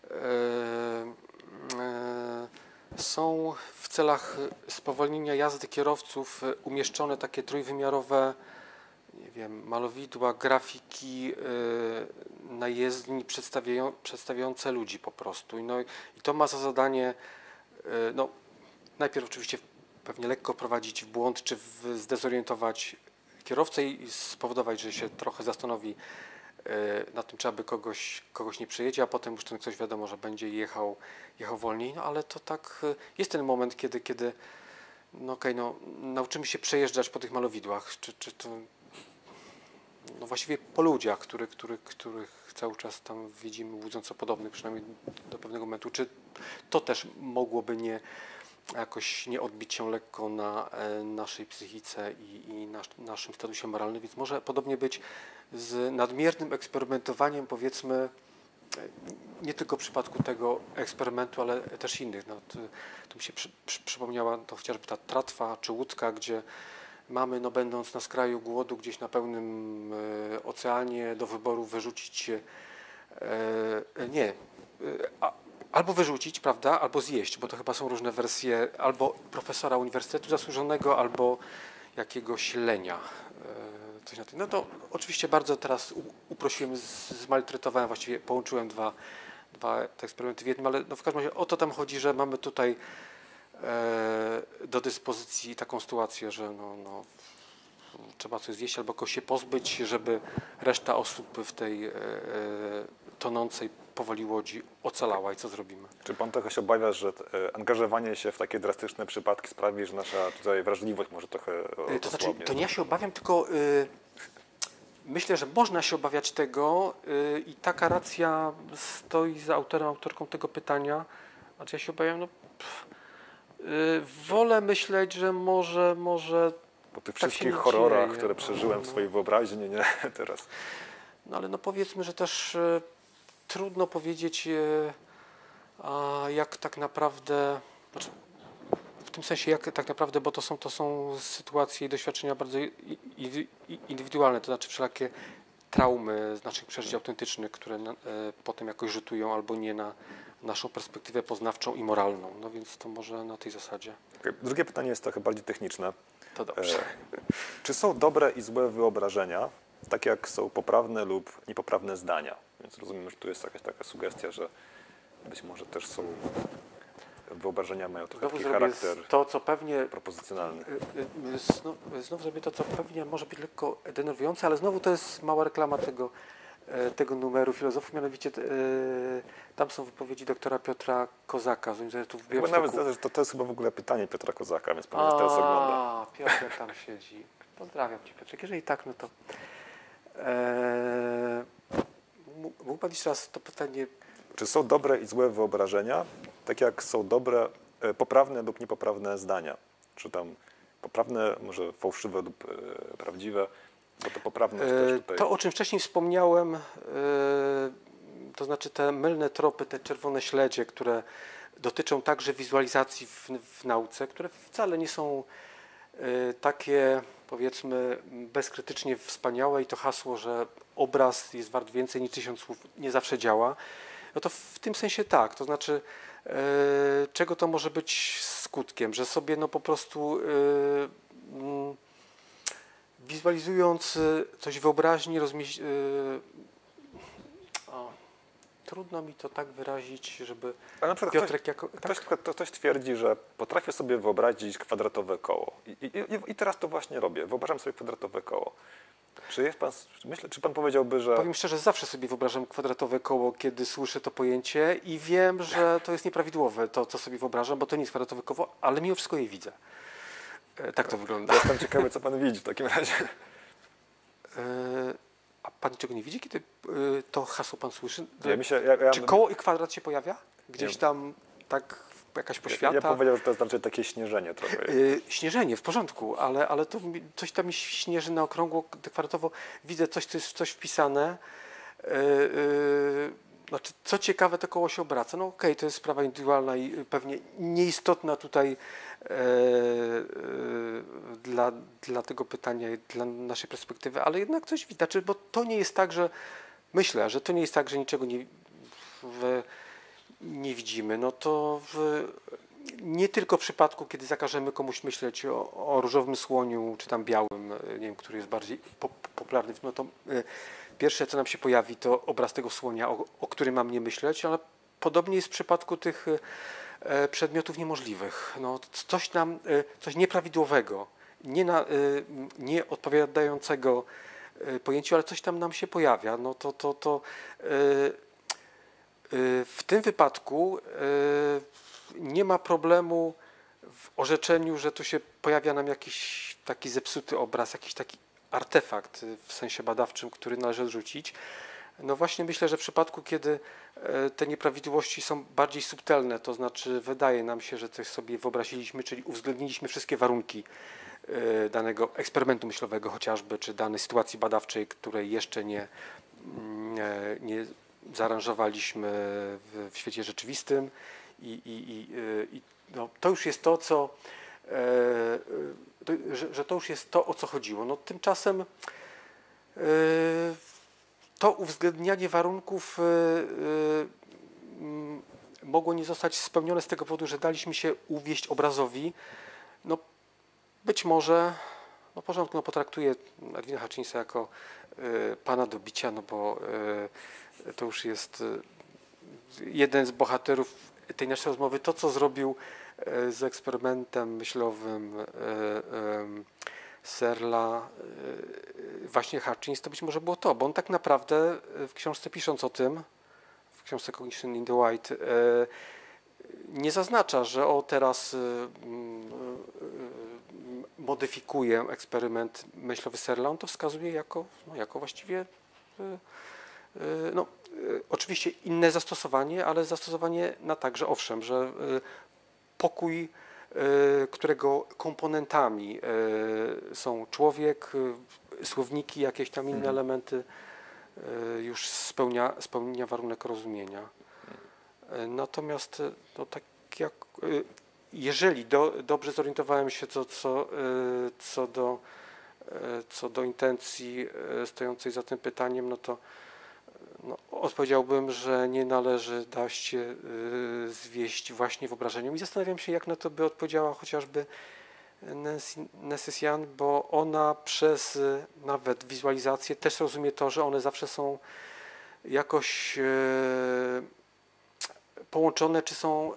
są w celach spowolnienia jazdy kierowców umieszczone takie trójwymiarowe, nie wiem, malowidła, grafiki na jezdni przedstawiające ludzi po prostu. No, i to ma za zadanie, no, najpierw oczywiście pewnie lekko prowadzić w błąd, czy zdezorientować kierowcę i spowodować, że się trochę zastanowi nad tym, czy aby kogoś nie przejedzie, a potem już ten ktoś wiadomo, że będzie jechał wolniej, no ale to tak jest ten moment, kiedy no okej, no nauczymy się przejeżdżać po tych malowidłach, czy to no właściwie po ludziach, których cały czas tam widzimy łudząco podobnych, przynajmniej do pewnego momentu, czy to też mogłoby jakoś nie odbić się lekko na naszej psychice i naszym statusie moralnym, więc może podobnie być z nadmiernym eksperymentowaniem, powiedzmy, nie tylko w przypadku tego eksperymentu, ale też innych. No, tu mi się przypomniała to chociażby ta tratwa czy łódka, gdzie mamy, no, będąc na skraju głodu, gdzieś na pełnym oceanie, do wyboru wyrzucić albo wyrzucić, prawda, albo zjeść, bo to chyba są różne wersje, albo profesora uniwersytetu zasłużonego, albo jakiegoś lenia. Coś na tym. No to oczywiście bardzo teraz uprościłem, zmaltretowałem, właściwie połączyłem dwa te eksperymenty w jednym, ale no w każdym razie o to tam chodzi, że mamy tutaj do dyspozycji taką sytuację, że trzeba coś zjeść albo kogoś się pozbyć, żeby reszta osób w tej tonącej powoli łodzi ocalała i co zrobimy? Czy pan trochę się obawia, że angażowanie się w takie drastyczne przypadki sprawi, że nasza tutaj wrażliwość może trochę To znaczy, osłabnie? to nie ja się obawiam, tylko myślę, że można się obawiać tego i taka racja stoi za autorem, autorką tego pytania. Znaczy ja się obawiam, wolę myśleć, że może Po tych tak się wszystkich nie horrorach, dzieje. które przeżyłem w swojej wyobraźni, nie teraz. No ale no powiedzmy, że też trudno powiedzieć, jak tak naprawdę, znaczy, w tym sensie jak tak naprawdę, bo to są sytuacje i doświadczenia bardzo indywidualne, to znaczy wszelakie traumy z naszych przeżyć autentycznych, które potem jakoś rzutują albo nie na naszą perspektywę poznawczą i moralną. No więc to może na tej zasadzie. Okay. Drugie pytanie jest trochę bardziej techniczne. To dobrze. Czy są dobre i złe wyobrażenia, tak jak są poprawne lub niepoprawne zdania? Więc rozumiem, że tu jest jakaś taka sugestia, że być może też są wyobrażenia mają trochę taki charakter to, co pewnie propozycjonalny. Znowu zrobię to, co pewnie może być lekko denerwujące, ale znowu to jest mała reklama tego numeru filozofów, mianowicie tam są wypowiedzi doktora Piotra Kozaka z Uniwersytetu w Chyba nawet Białymstoku. to jest chyba w ogóle pytanie Piotra Kozaka, więc pan nas teraz ogląda. Piotrek tam siedzi. Pozdrawiam Cię, Piotrek. Jeżeli tak, no to mógł Pan jeszcze raz to pytanie. Czy są dobre i złe wyobrażenia, tak jak są dobre, poprawne lub niepoprawne zdania? Czy tam poprawne, może fałszywe lub prawdziwe? Bo to poprawność też tutaj... To, o czym wcześniej wspomniałem, to znaczy te mylne tropy, te czerwone śledzie, które dotyczą także wizualizacji w nauce, które wcale nie są takie, powiedzmy, bezkrytycznie wspaniałe i to hasło, że obraz jest wart więcej niż 1000 słów, nie zawsze działa. No to w tym sensie tak, to znaczy czego to może być skutkiem, że sobie no po prostu wizualizując coś wyobraźni, trudno mi to tak wyrazić, żeby Ale na przykład Piotrek jako... ktoś twierdzi, że potrafię sobie wyobrazić kwadratowe koło. I teraz to właśnie robię. Wyobrażam sobie kwadratowe koło. Czy pan powiedziałby, że... Powiem szczerze, zawsze sobie wyobrażam kwadratowe koło, kiedy słyszę to pojęcie i wiem, że to jest nieprawidłowe, to co sobie wyobrażam, bo to nie jest kwadratowe koło, ale mimo wszystko je widzę. Tak to wygląda. Jestem ciekawy, co pan widzi w takim razie. A pan niczego nie widzi, kiedy to hasło pan słyszy? Czy koło i kwadrat się pojawia? Gdzieś tam tak jakaś poświata? Ja powiedział, że to jest raczej takie śnieżenie trochę. Śnieżenie, w porządku, ale to coś tam mi śnieży na okrągło, kwadratowo. Widzę coś, co jest w coś wpisane. Znaczy, co ciekawe, to koło się obraca. No okej, to jest sprawa indywidualna i pewnie nieistotna tutaj dla tego pytania i dla naszej perspektywy, ale jednak coś widać, znaczy, bo to nie jest tak, że myślę, że to nie jest tak, że niczego nie widzimy. No to nie tylko w przypadku, kiedy zakażemy komuś myśleć o różowym słoniu, czy tam białym, nie wiem, który jest bardziej popularny, no to pierwsze, co nam się pojawi, to obraz tego słonia, o którym mam nie myśleć, ale podobnie jest w przypadku tych przedmiotów niemożliwych. No, coś nieprawidłowego, nie odpowiadającego pojęciu, ale coś tam nam się pojawia. No w tym wypadku nie ma problemu w orzeczeniu, że tu się pojawia nam jakiś taki zepsuty obraz, jakiś taki artefakt w sensie badawczym, który należy odrzucić. No właśnie myślę, że w przypadku, kiedy te nieprawidłowości są bardziej subtelne, to znaczy wydaje nam się, że coś sobie wyobraziliśmy, czyli uwzględniliśmy wszystkie warunki danego eksperymentu myślowego chociażby, czy danej sytuacji badawczej, której jeszcze nie zaaranżowaliśmy w świecie rzeczywistym i no, to już jest to, co że to już jest to, o co chodziło. No, tymczasem to uwzględnianie warunków mogło nie zostać spełnione z tego powodu, że daliśmy się uwieść obrazowi. No być może, no w porządku, no potraktuję Edwina Hutchinsa jako pana do bicia, no bo to już jest jeden z bohaterów tej naszej rozmowy. To, co zrobił z eksperymentem myślowym Searla właśnie Hutchins, to być może było to, bo on tak naprawdę w książce pisząc o tym, w książce Cognition in the White, nie zaznacza, że teraz modyfikuje eksperyment myślowy Searla. On to wskazuje jako właściwie oczywiście inne zastosowanie, ale zastosowanie na także, owszem, że pokój, którego komponentami są człowiek, słowniki, jakieś tam inne elementy, już spełnia warunek rozumienia. Natomiast no, tak jak, jeżeli dobrze zorientowałem się co do intencji stojącej za tym pytaniem, no to odpowiedziałbym, że nie należy dać się zwieść właśnie wyobrażeniom i zastanawiam się, jak na to by odpowiedziała chociażby Nencesian, bo ona przez nawet wizualizację też rozumie to, że one zawsze są jakoś połączone, czy są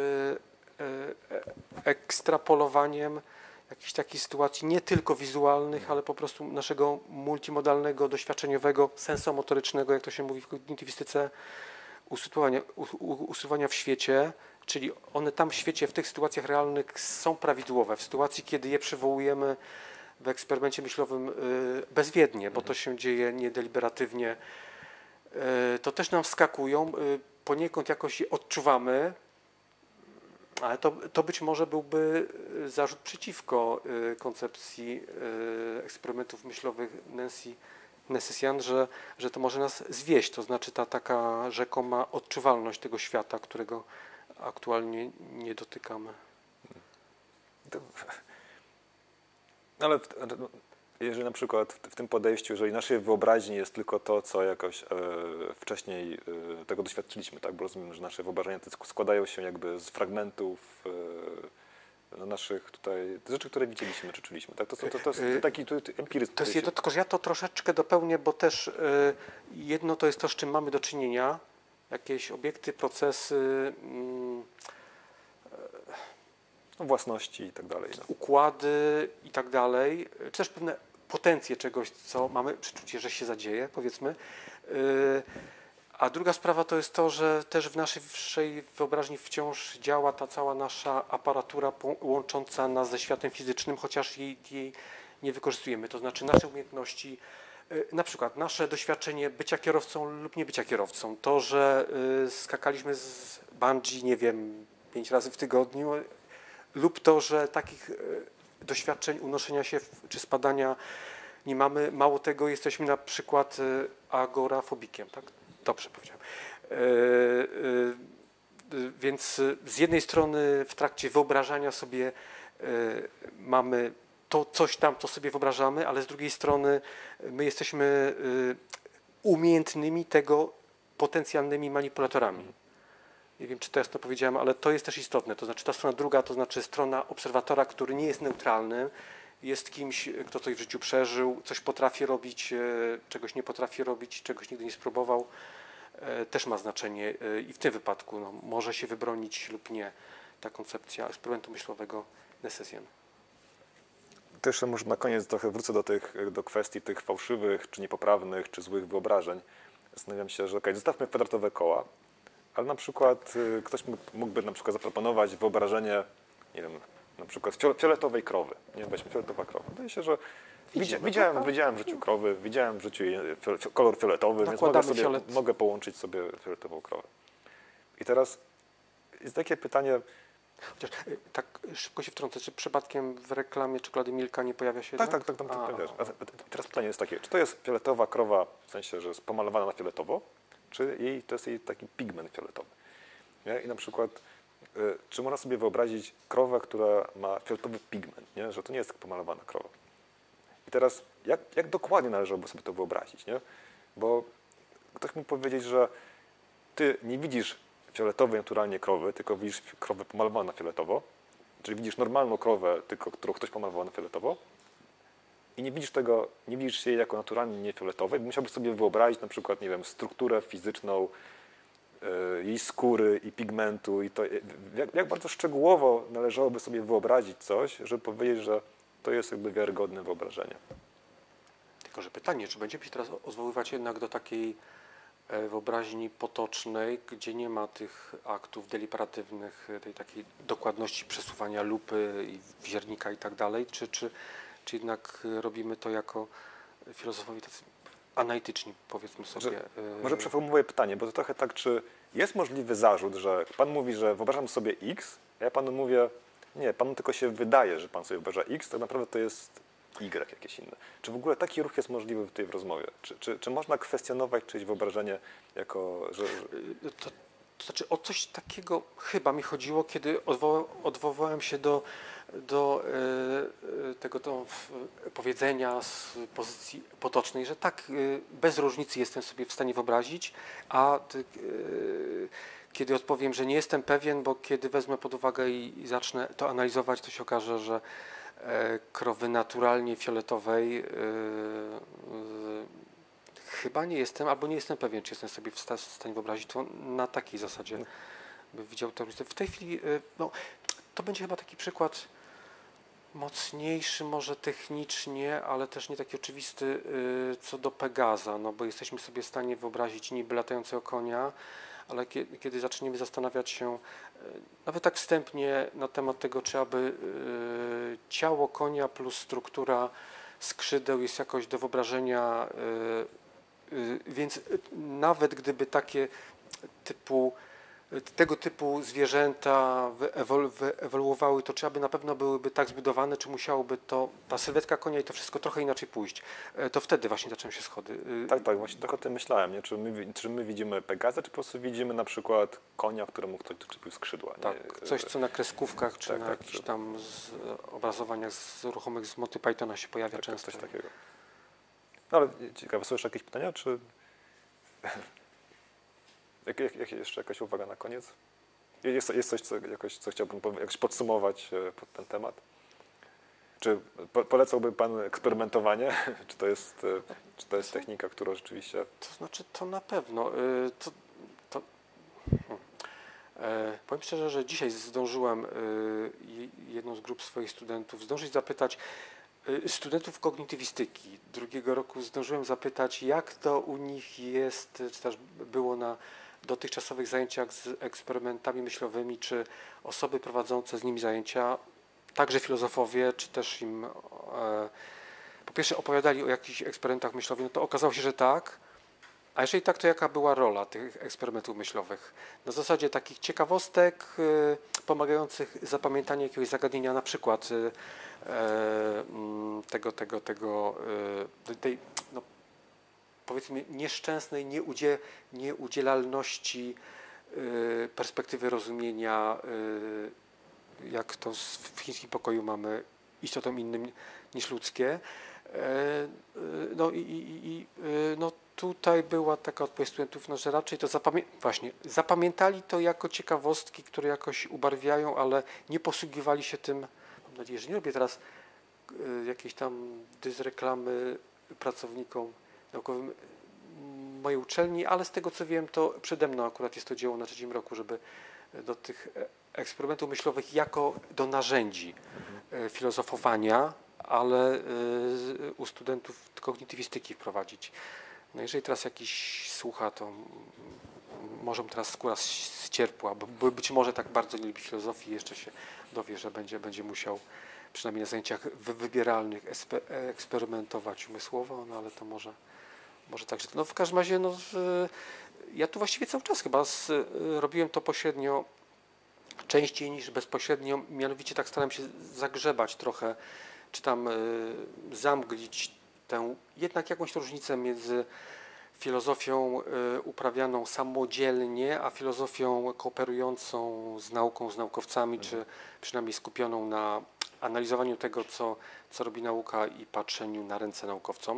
ekstrapolowaniem jakichś takich sytuacji nie tylko wizualnych, ale po prostu naszego multimodalnego, doświadczeniowego, sensomotorycznego, jak to się mówi w kognitywistyce, usuwania w świecie, czyli one tam w świecie, w tych sytuacjach realnych są prawidłowe. W sytuacji, kiedy je przywołujemy w eksperymencie myślowym bezwiednie, bo to się dzieje niedeliberatywnie, to też nam wskakują, poniekąd jakoś je odczuwamy, ale to być może byłby zarzut przeciwko koncepcji eksperymentów myślowych Nencesian, że to może nas zwieść, to znaczy ta taka rzekoma odczuwalność tego świata, którego aktualnie nie dotykamy. Ale jeżeli na przykład w tym podejściu, jeżeli naszej wyobraźni jest tylko to, co jakoś wcześniej tego doświadczyliśmy, tak? Bo rozumiem, że nasze wyobrażenia składają się jakby z fragmentów naszych tutaj rzeczy, które widzieliśmy czy czuliśmy. Tak? To jest taki empiryzm. To jest jedno, tylko że ja to troszeczkę dopełnię, bo też jedno to jest to, z czym mamy do czynienia, jakieś obiekty, procesy, własności i tak dalej. układy i tak dalej, czy też pewne potencje czegoś, co mamy przeczucie, że się zadzieje, powiedzmy. A druga sprawa to jest to, że też w naszej wyobraźni wciąż działa ta cała nasza aparatura łącząca nas ze światem fizycznym, chociaż jej nie wykorzystujemy. To znaczy nasze umiejętności, na przykład nasze doświadczenie bycia kierowcą lub nie bycia kierowcą. To, że skakaliśmy z bungee, nie wiem, 5 razy w tygodniu, lub to, że takich doświadczeń unoszenia się czy spadania nie mamy. Mało tego, jesteśmy na przykład agorafobikiem, tak? Dobrze powiedziałem. Więc z jednej strony w trakcie wyobrażania sobie mamy to coś tam, co sobie wyobrażamy, ale z drugiej strony my jesteśmy umiejętnymi tego potencjalnymi manipulatorami. Nie wiem, czy to jasno powiedziałem, ale to jest też istotne. To znaczy ta strona druga, to znaczy strona obserwatora, który nie jest neutralny, jest kimś, kto coś w życiu przeżył, coś potrafi robić, czegoś nie potrafi robić, czegoś nigdy nie spróbował, też ma znaczenie i w tym wypadku może się wybronić lub nie ta koncepcja eksperymentu myślowego Nencesian. To jeszcze może na koniec trochę wrócę do kwestii tych fałszywych, czy niepoprawnych, czy złych wyobrażeń. Zastanawiam się, że zostawmy kwadratowe koła, ale na przykład ktoś mógłby na przykład zaproponować wyobrażenie, nie wiem, na przykład fioletowej krowy. Nie, weźmy fioletowa krowa. Wydaje się, że widziałem w życiu krowy, widziałem w życiu kolor fioletowy, więc mogę połączyć sobie fioletową krowę. I teraz jest takie pytanie. Chociaż tak szybko się wtrącę, czy przypadkiem w reklamie czekolady Milka nie pojawia się Tak, tam pojawiasz. A teraz pytanie jest takie, czy to jest fioletowa krowa, w sensie, że jest pomalowana na fioletowo, czy to jest jej taki pigment fioletowy. Nie? I na przykład, czy można sobie wyobrazić krowę, która ma fioletowy pigment, nie? Że to nie jest pomalowana krowa. I teraz, jak dokładnie należałoby sobie to wyobrazić? Nie? Bo ktoś mógł powiedzieć, że ty nie widzisz fioletowej naturalnie krowy, tylko widzisz krowę pomalowaną na fioletowo, czyli widzisz normalną krowę, tylko którą ktoś pomalował na fioletowo i nie widzisz tego, nie widzisz jej jako naturalnie niefioletowej, bo musiałbyś sobie wyobrazić na przykład, nie wiem, strukturę fizyczną jej skóry i pigmentu i to, jak bardzo szczegółowo należałoby sobie wyobrazić coś, żeby powiedzieć, że to jest jakby wiarygodne wyobrażenie. Tylko, że pytanie, czy będziemy się teraz odwoływać jednak do takiej wyobraźni potocznej, gdzie nie ma tych aktów deliberatywnych, tej takiej dokładności przesuwania lupy i wziernika i tak dalej, czy jednak robimy to jako filozofowie tacy analityczni, powiedzmy sobie. Może przeformułuję pytanie, bo to trochę tak, czy jest możliwy zarzut, że pan mówi, że wyobrażam sobie X, a ja panu mówię, nie, panu tylko się wydaje, że pan sobie wyobraża X, tak naprawdę to jest Y jakieś inne. Czy w ogóle taki ruch jest możliwy w rozmowie? Czy można kwestionować czyjeś wyobrażenie jako, że... To znaczy o coś takiego chyba mi chodziło, kiedy odwoływałem się do tego powiedzenia z pozycji potocznej, że tak, bez różnicy jestem sobie w stanie wyobrazić, a kiedy odpowiem, że nie jestem pewien, bo kiedy wezmę pod uwagę i zacznę to analizować, to się okaże, że krowy naturalnie fioletowej chyba nie jestem, albo nie jestem pewien, czy jestem sobie w stanie wyobrazić to na takiej zasadzie, by widział tę różnicę. W tej chwili no, to będzie chyba taki przykład mocniejszy może technicznie, ale też nie taki oczywisty co do Pegaza, no bo jesteśmy sobie w stanie wyobrazić niby latającego konia, ale kiedy zaczniemy zastanawiać się nawet tak wstępnie na temat tego, czy aby ciało konia plus struktura skrzydeł jest jakoś do wyobrażenia, więc nawet gdyby tego typu zwierzęta wyewoluowały, to czy aby na pewno byłyby tak zbudowane, czy musiałoby ta sylwetka konia i to wszystko trochę inaczej pójść. To wtedy właśnie zaczęły się schody. Tak, właśnie trochę o tym myślałem, nie? Czy my widzimy Pegaza, czy po prostu widzimy na przykład konia, któremu ktoś doczepił skrzydła. Nie? Tak, coś co na kreskówkach, czy na jakichś tam obrazowaniach z ruchomych z Monty Pythona się pojawia często. Coś takiego. No, ale ciekawe, są jeszcze jakieś pytania, czy... Jeszcze jakaś uwaga na koniec? Jest coś, co chciałbym jakoś podsumować pod ten temat? Czy polecałby pan eksperymentowanie? Czy to jest technika, która rzeczywiście... To znaczy, to na pewno. Powiem szczerze, że dzisiaj zdążyłem jedną z grup swoich studentów zapytać, studentów kognitywistyki drugiego roku zdążyłem zapytać, jak to u nich jest, czy też było na dotychczasowych zajęciach z eksperymentami myślowymi, czy osoby prowadzące z nimi zajęcia, także filozofowie, czy też im po pierwsze opowiadali o jakichś eksperymentach myślowych, no to okazało się, że tak. A jeżeli tak, to jaka była rola tych eksperymentów myślowych? Na zasadzie takich ciekawostek pomagających zapamiętaniu jakiegoś zagadnienia, na przykład tej no, powiedzmy nieszczęsnej nieudzielalności perspektywy rozumienia, jak to w chińskim pokoju mamy istotom innym niż ludzkie. No tutaj była taka odpowiedź studentów, no, że raczej to zapamiętali to jako ciekawostki, które jakoś ubarwiają, ale nie posługiwali się tym. Mam nadzieję, że nie robię teraz jakiejś tam dysreklamy pracownikom naukowym mojej uczelni, ale z tego co wiem, to przede mną akurat jest to dzieło na trzecim roku, żeby do tych eksperymentów myślowych jako do narzędzi filozofowania, ale u studentów kognitywistyki wprowadzić. No jeżeli teraz jakiś słucha, to może mu teraz skóra ścierpła, bo być może tak bardzo nie lubi filozofii, jeszcze się dowie, że będzie musiał przynajmniej na zajęciach wybieralnych eksperymentować umysłowo, no ale to może także. No w każdym razie, no, ja tu właściwie cały czas chyba robiłem to pośrednio, częściej niż bezpośrednio, mianowicie tak starałem się zagrzebać trochę, czy tam zamglić tę jednak jakąś różnicę między filozofią uprawianą samodzielnie, a filozofią kooperującą z nauką, z naukowcami, czy przynajmniej skupioną na analizowaniu tego, co robi nauka i patrzeniu na ręce naukowcom.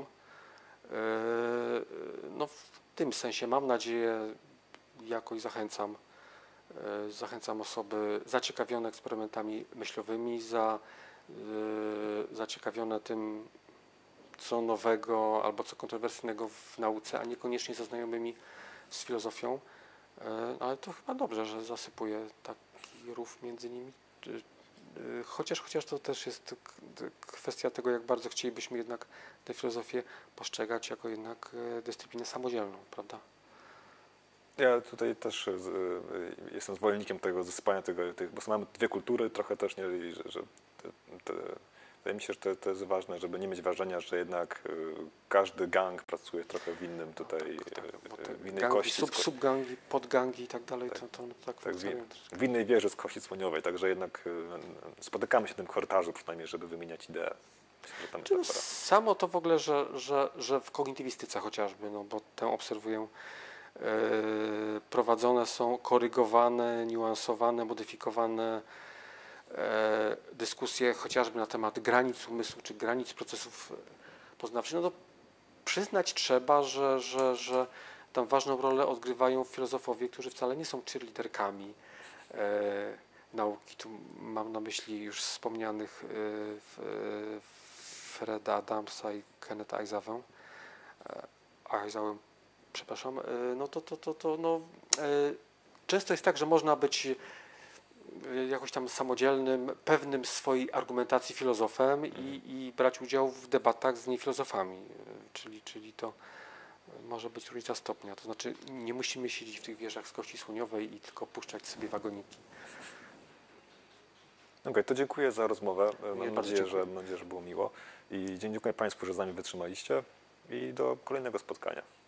No w tym sensie mam nadzieję, jakoś zachęcam Zachęcam osoby zaciekawione eksperymentami myślowymi, zaciekawione tym, co nowego albo co kontrowersyjnego w nauce, a niekoniecznie zaznajomymi z filozofią. Ale to chyba dobrze, że zasypuje taki rów między nimi. Chociaż to też jest kwestia tego, jak bardzo chcielibyśmy jednak tę filozofię postrzegać jako jednak dyscyplinę samodzielną, prawda? Ja tutaj też jestem zwolennikiem tego zasypania bo mamy dwie kultury trochę też, nie, i że wydaje mi się, że to jest ważne, żeby nie mieć wrażenia, że jednak każdy gang pracuje trochę w innym tutaj, Bo te w innej gangi, kości. subgangi, podgangi i tak dalej, to tak Tak, funkcjonuje. w innej wieży z kości słoniowej, także jednak spotykamy się w tym korytarzu przynajmniej, żeby wymieniać idee. Myślę, że ta Czy metafora. samo to w ogóle, że w kognitywistyce chociażby, no bo tę obserwuję, prowadzone są korygowane, niuansowane, modyfikowane dyskusje chociażby na temat granic umysłu czy granic procesów poznawczych, no to przyznać trzeba, że tam ważną rolę odgrywają filozofowie, którzy wcale nie są cheerleaderkami nauki. Tu mam na myśli już wspomnianych Freda Adamsa i Kenneth Eisawę, przepraszam, często jest tak, że można być jakoś tam samodzielnym, pewnym swojej argumentacji filozofem i brać udział w debatach z niefilozofami, czyli to może być różnica stopnia, to znaczy nie musimy siedzieć w tych wieżach z kości słoniowej i tylko puszczać sobie wagoniki. Okej, to dziękuję za rozmowę. Mam bardzo nadzieję, dziękuję. że było miło. I dziękuję Państwu, że z nami wytrzymaliście i do kolejnego spotkania.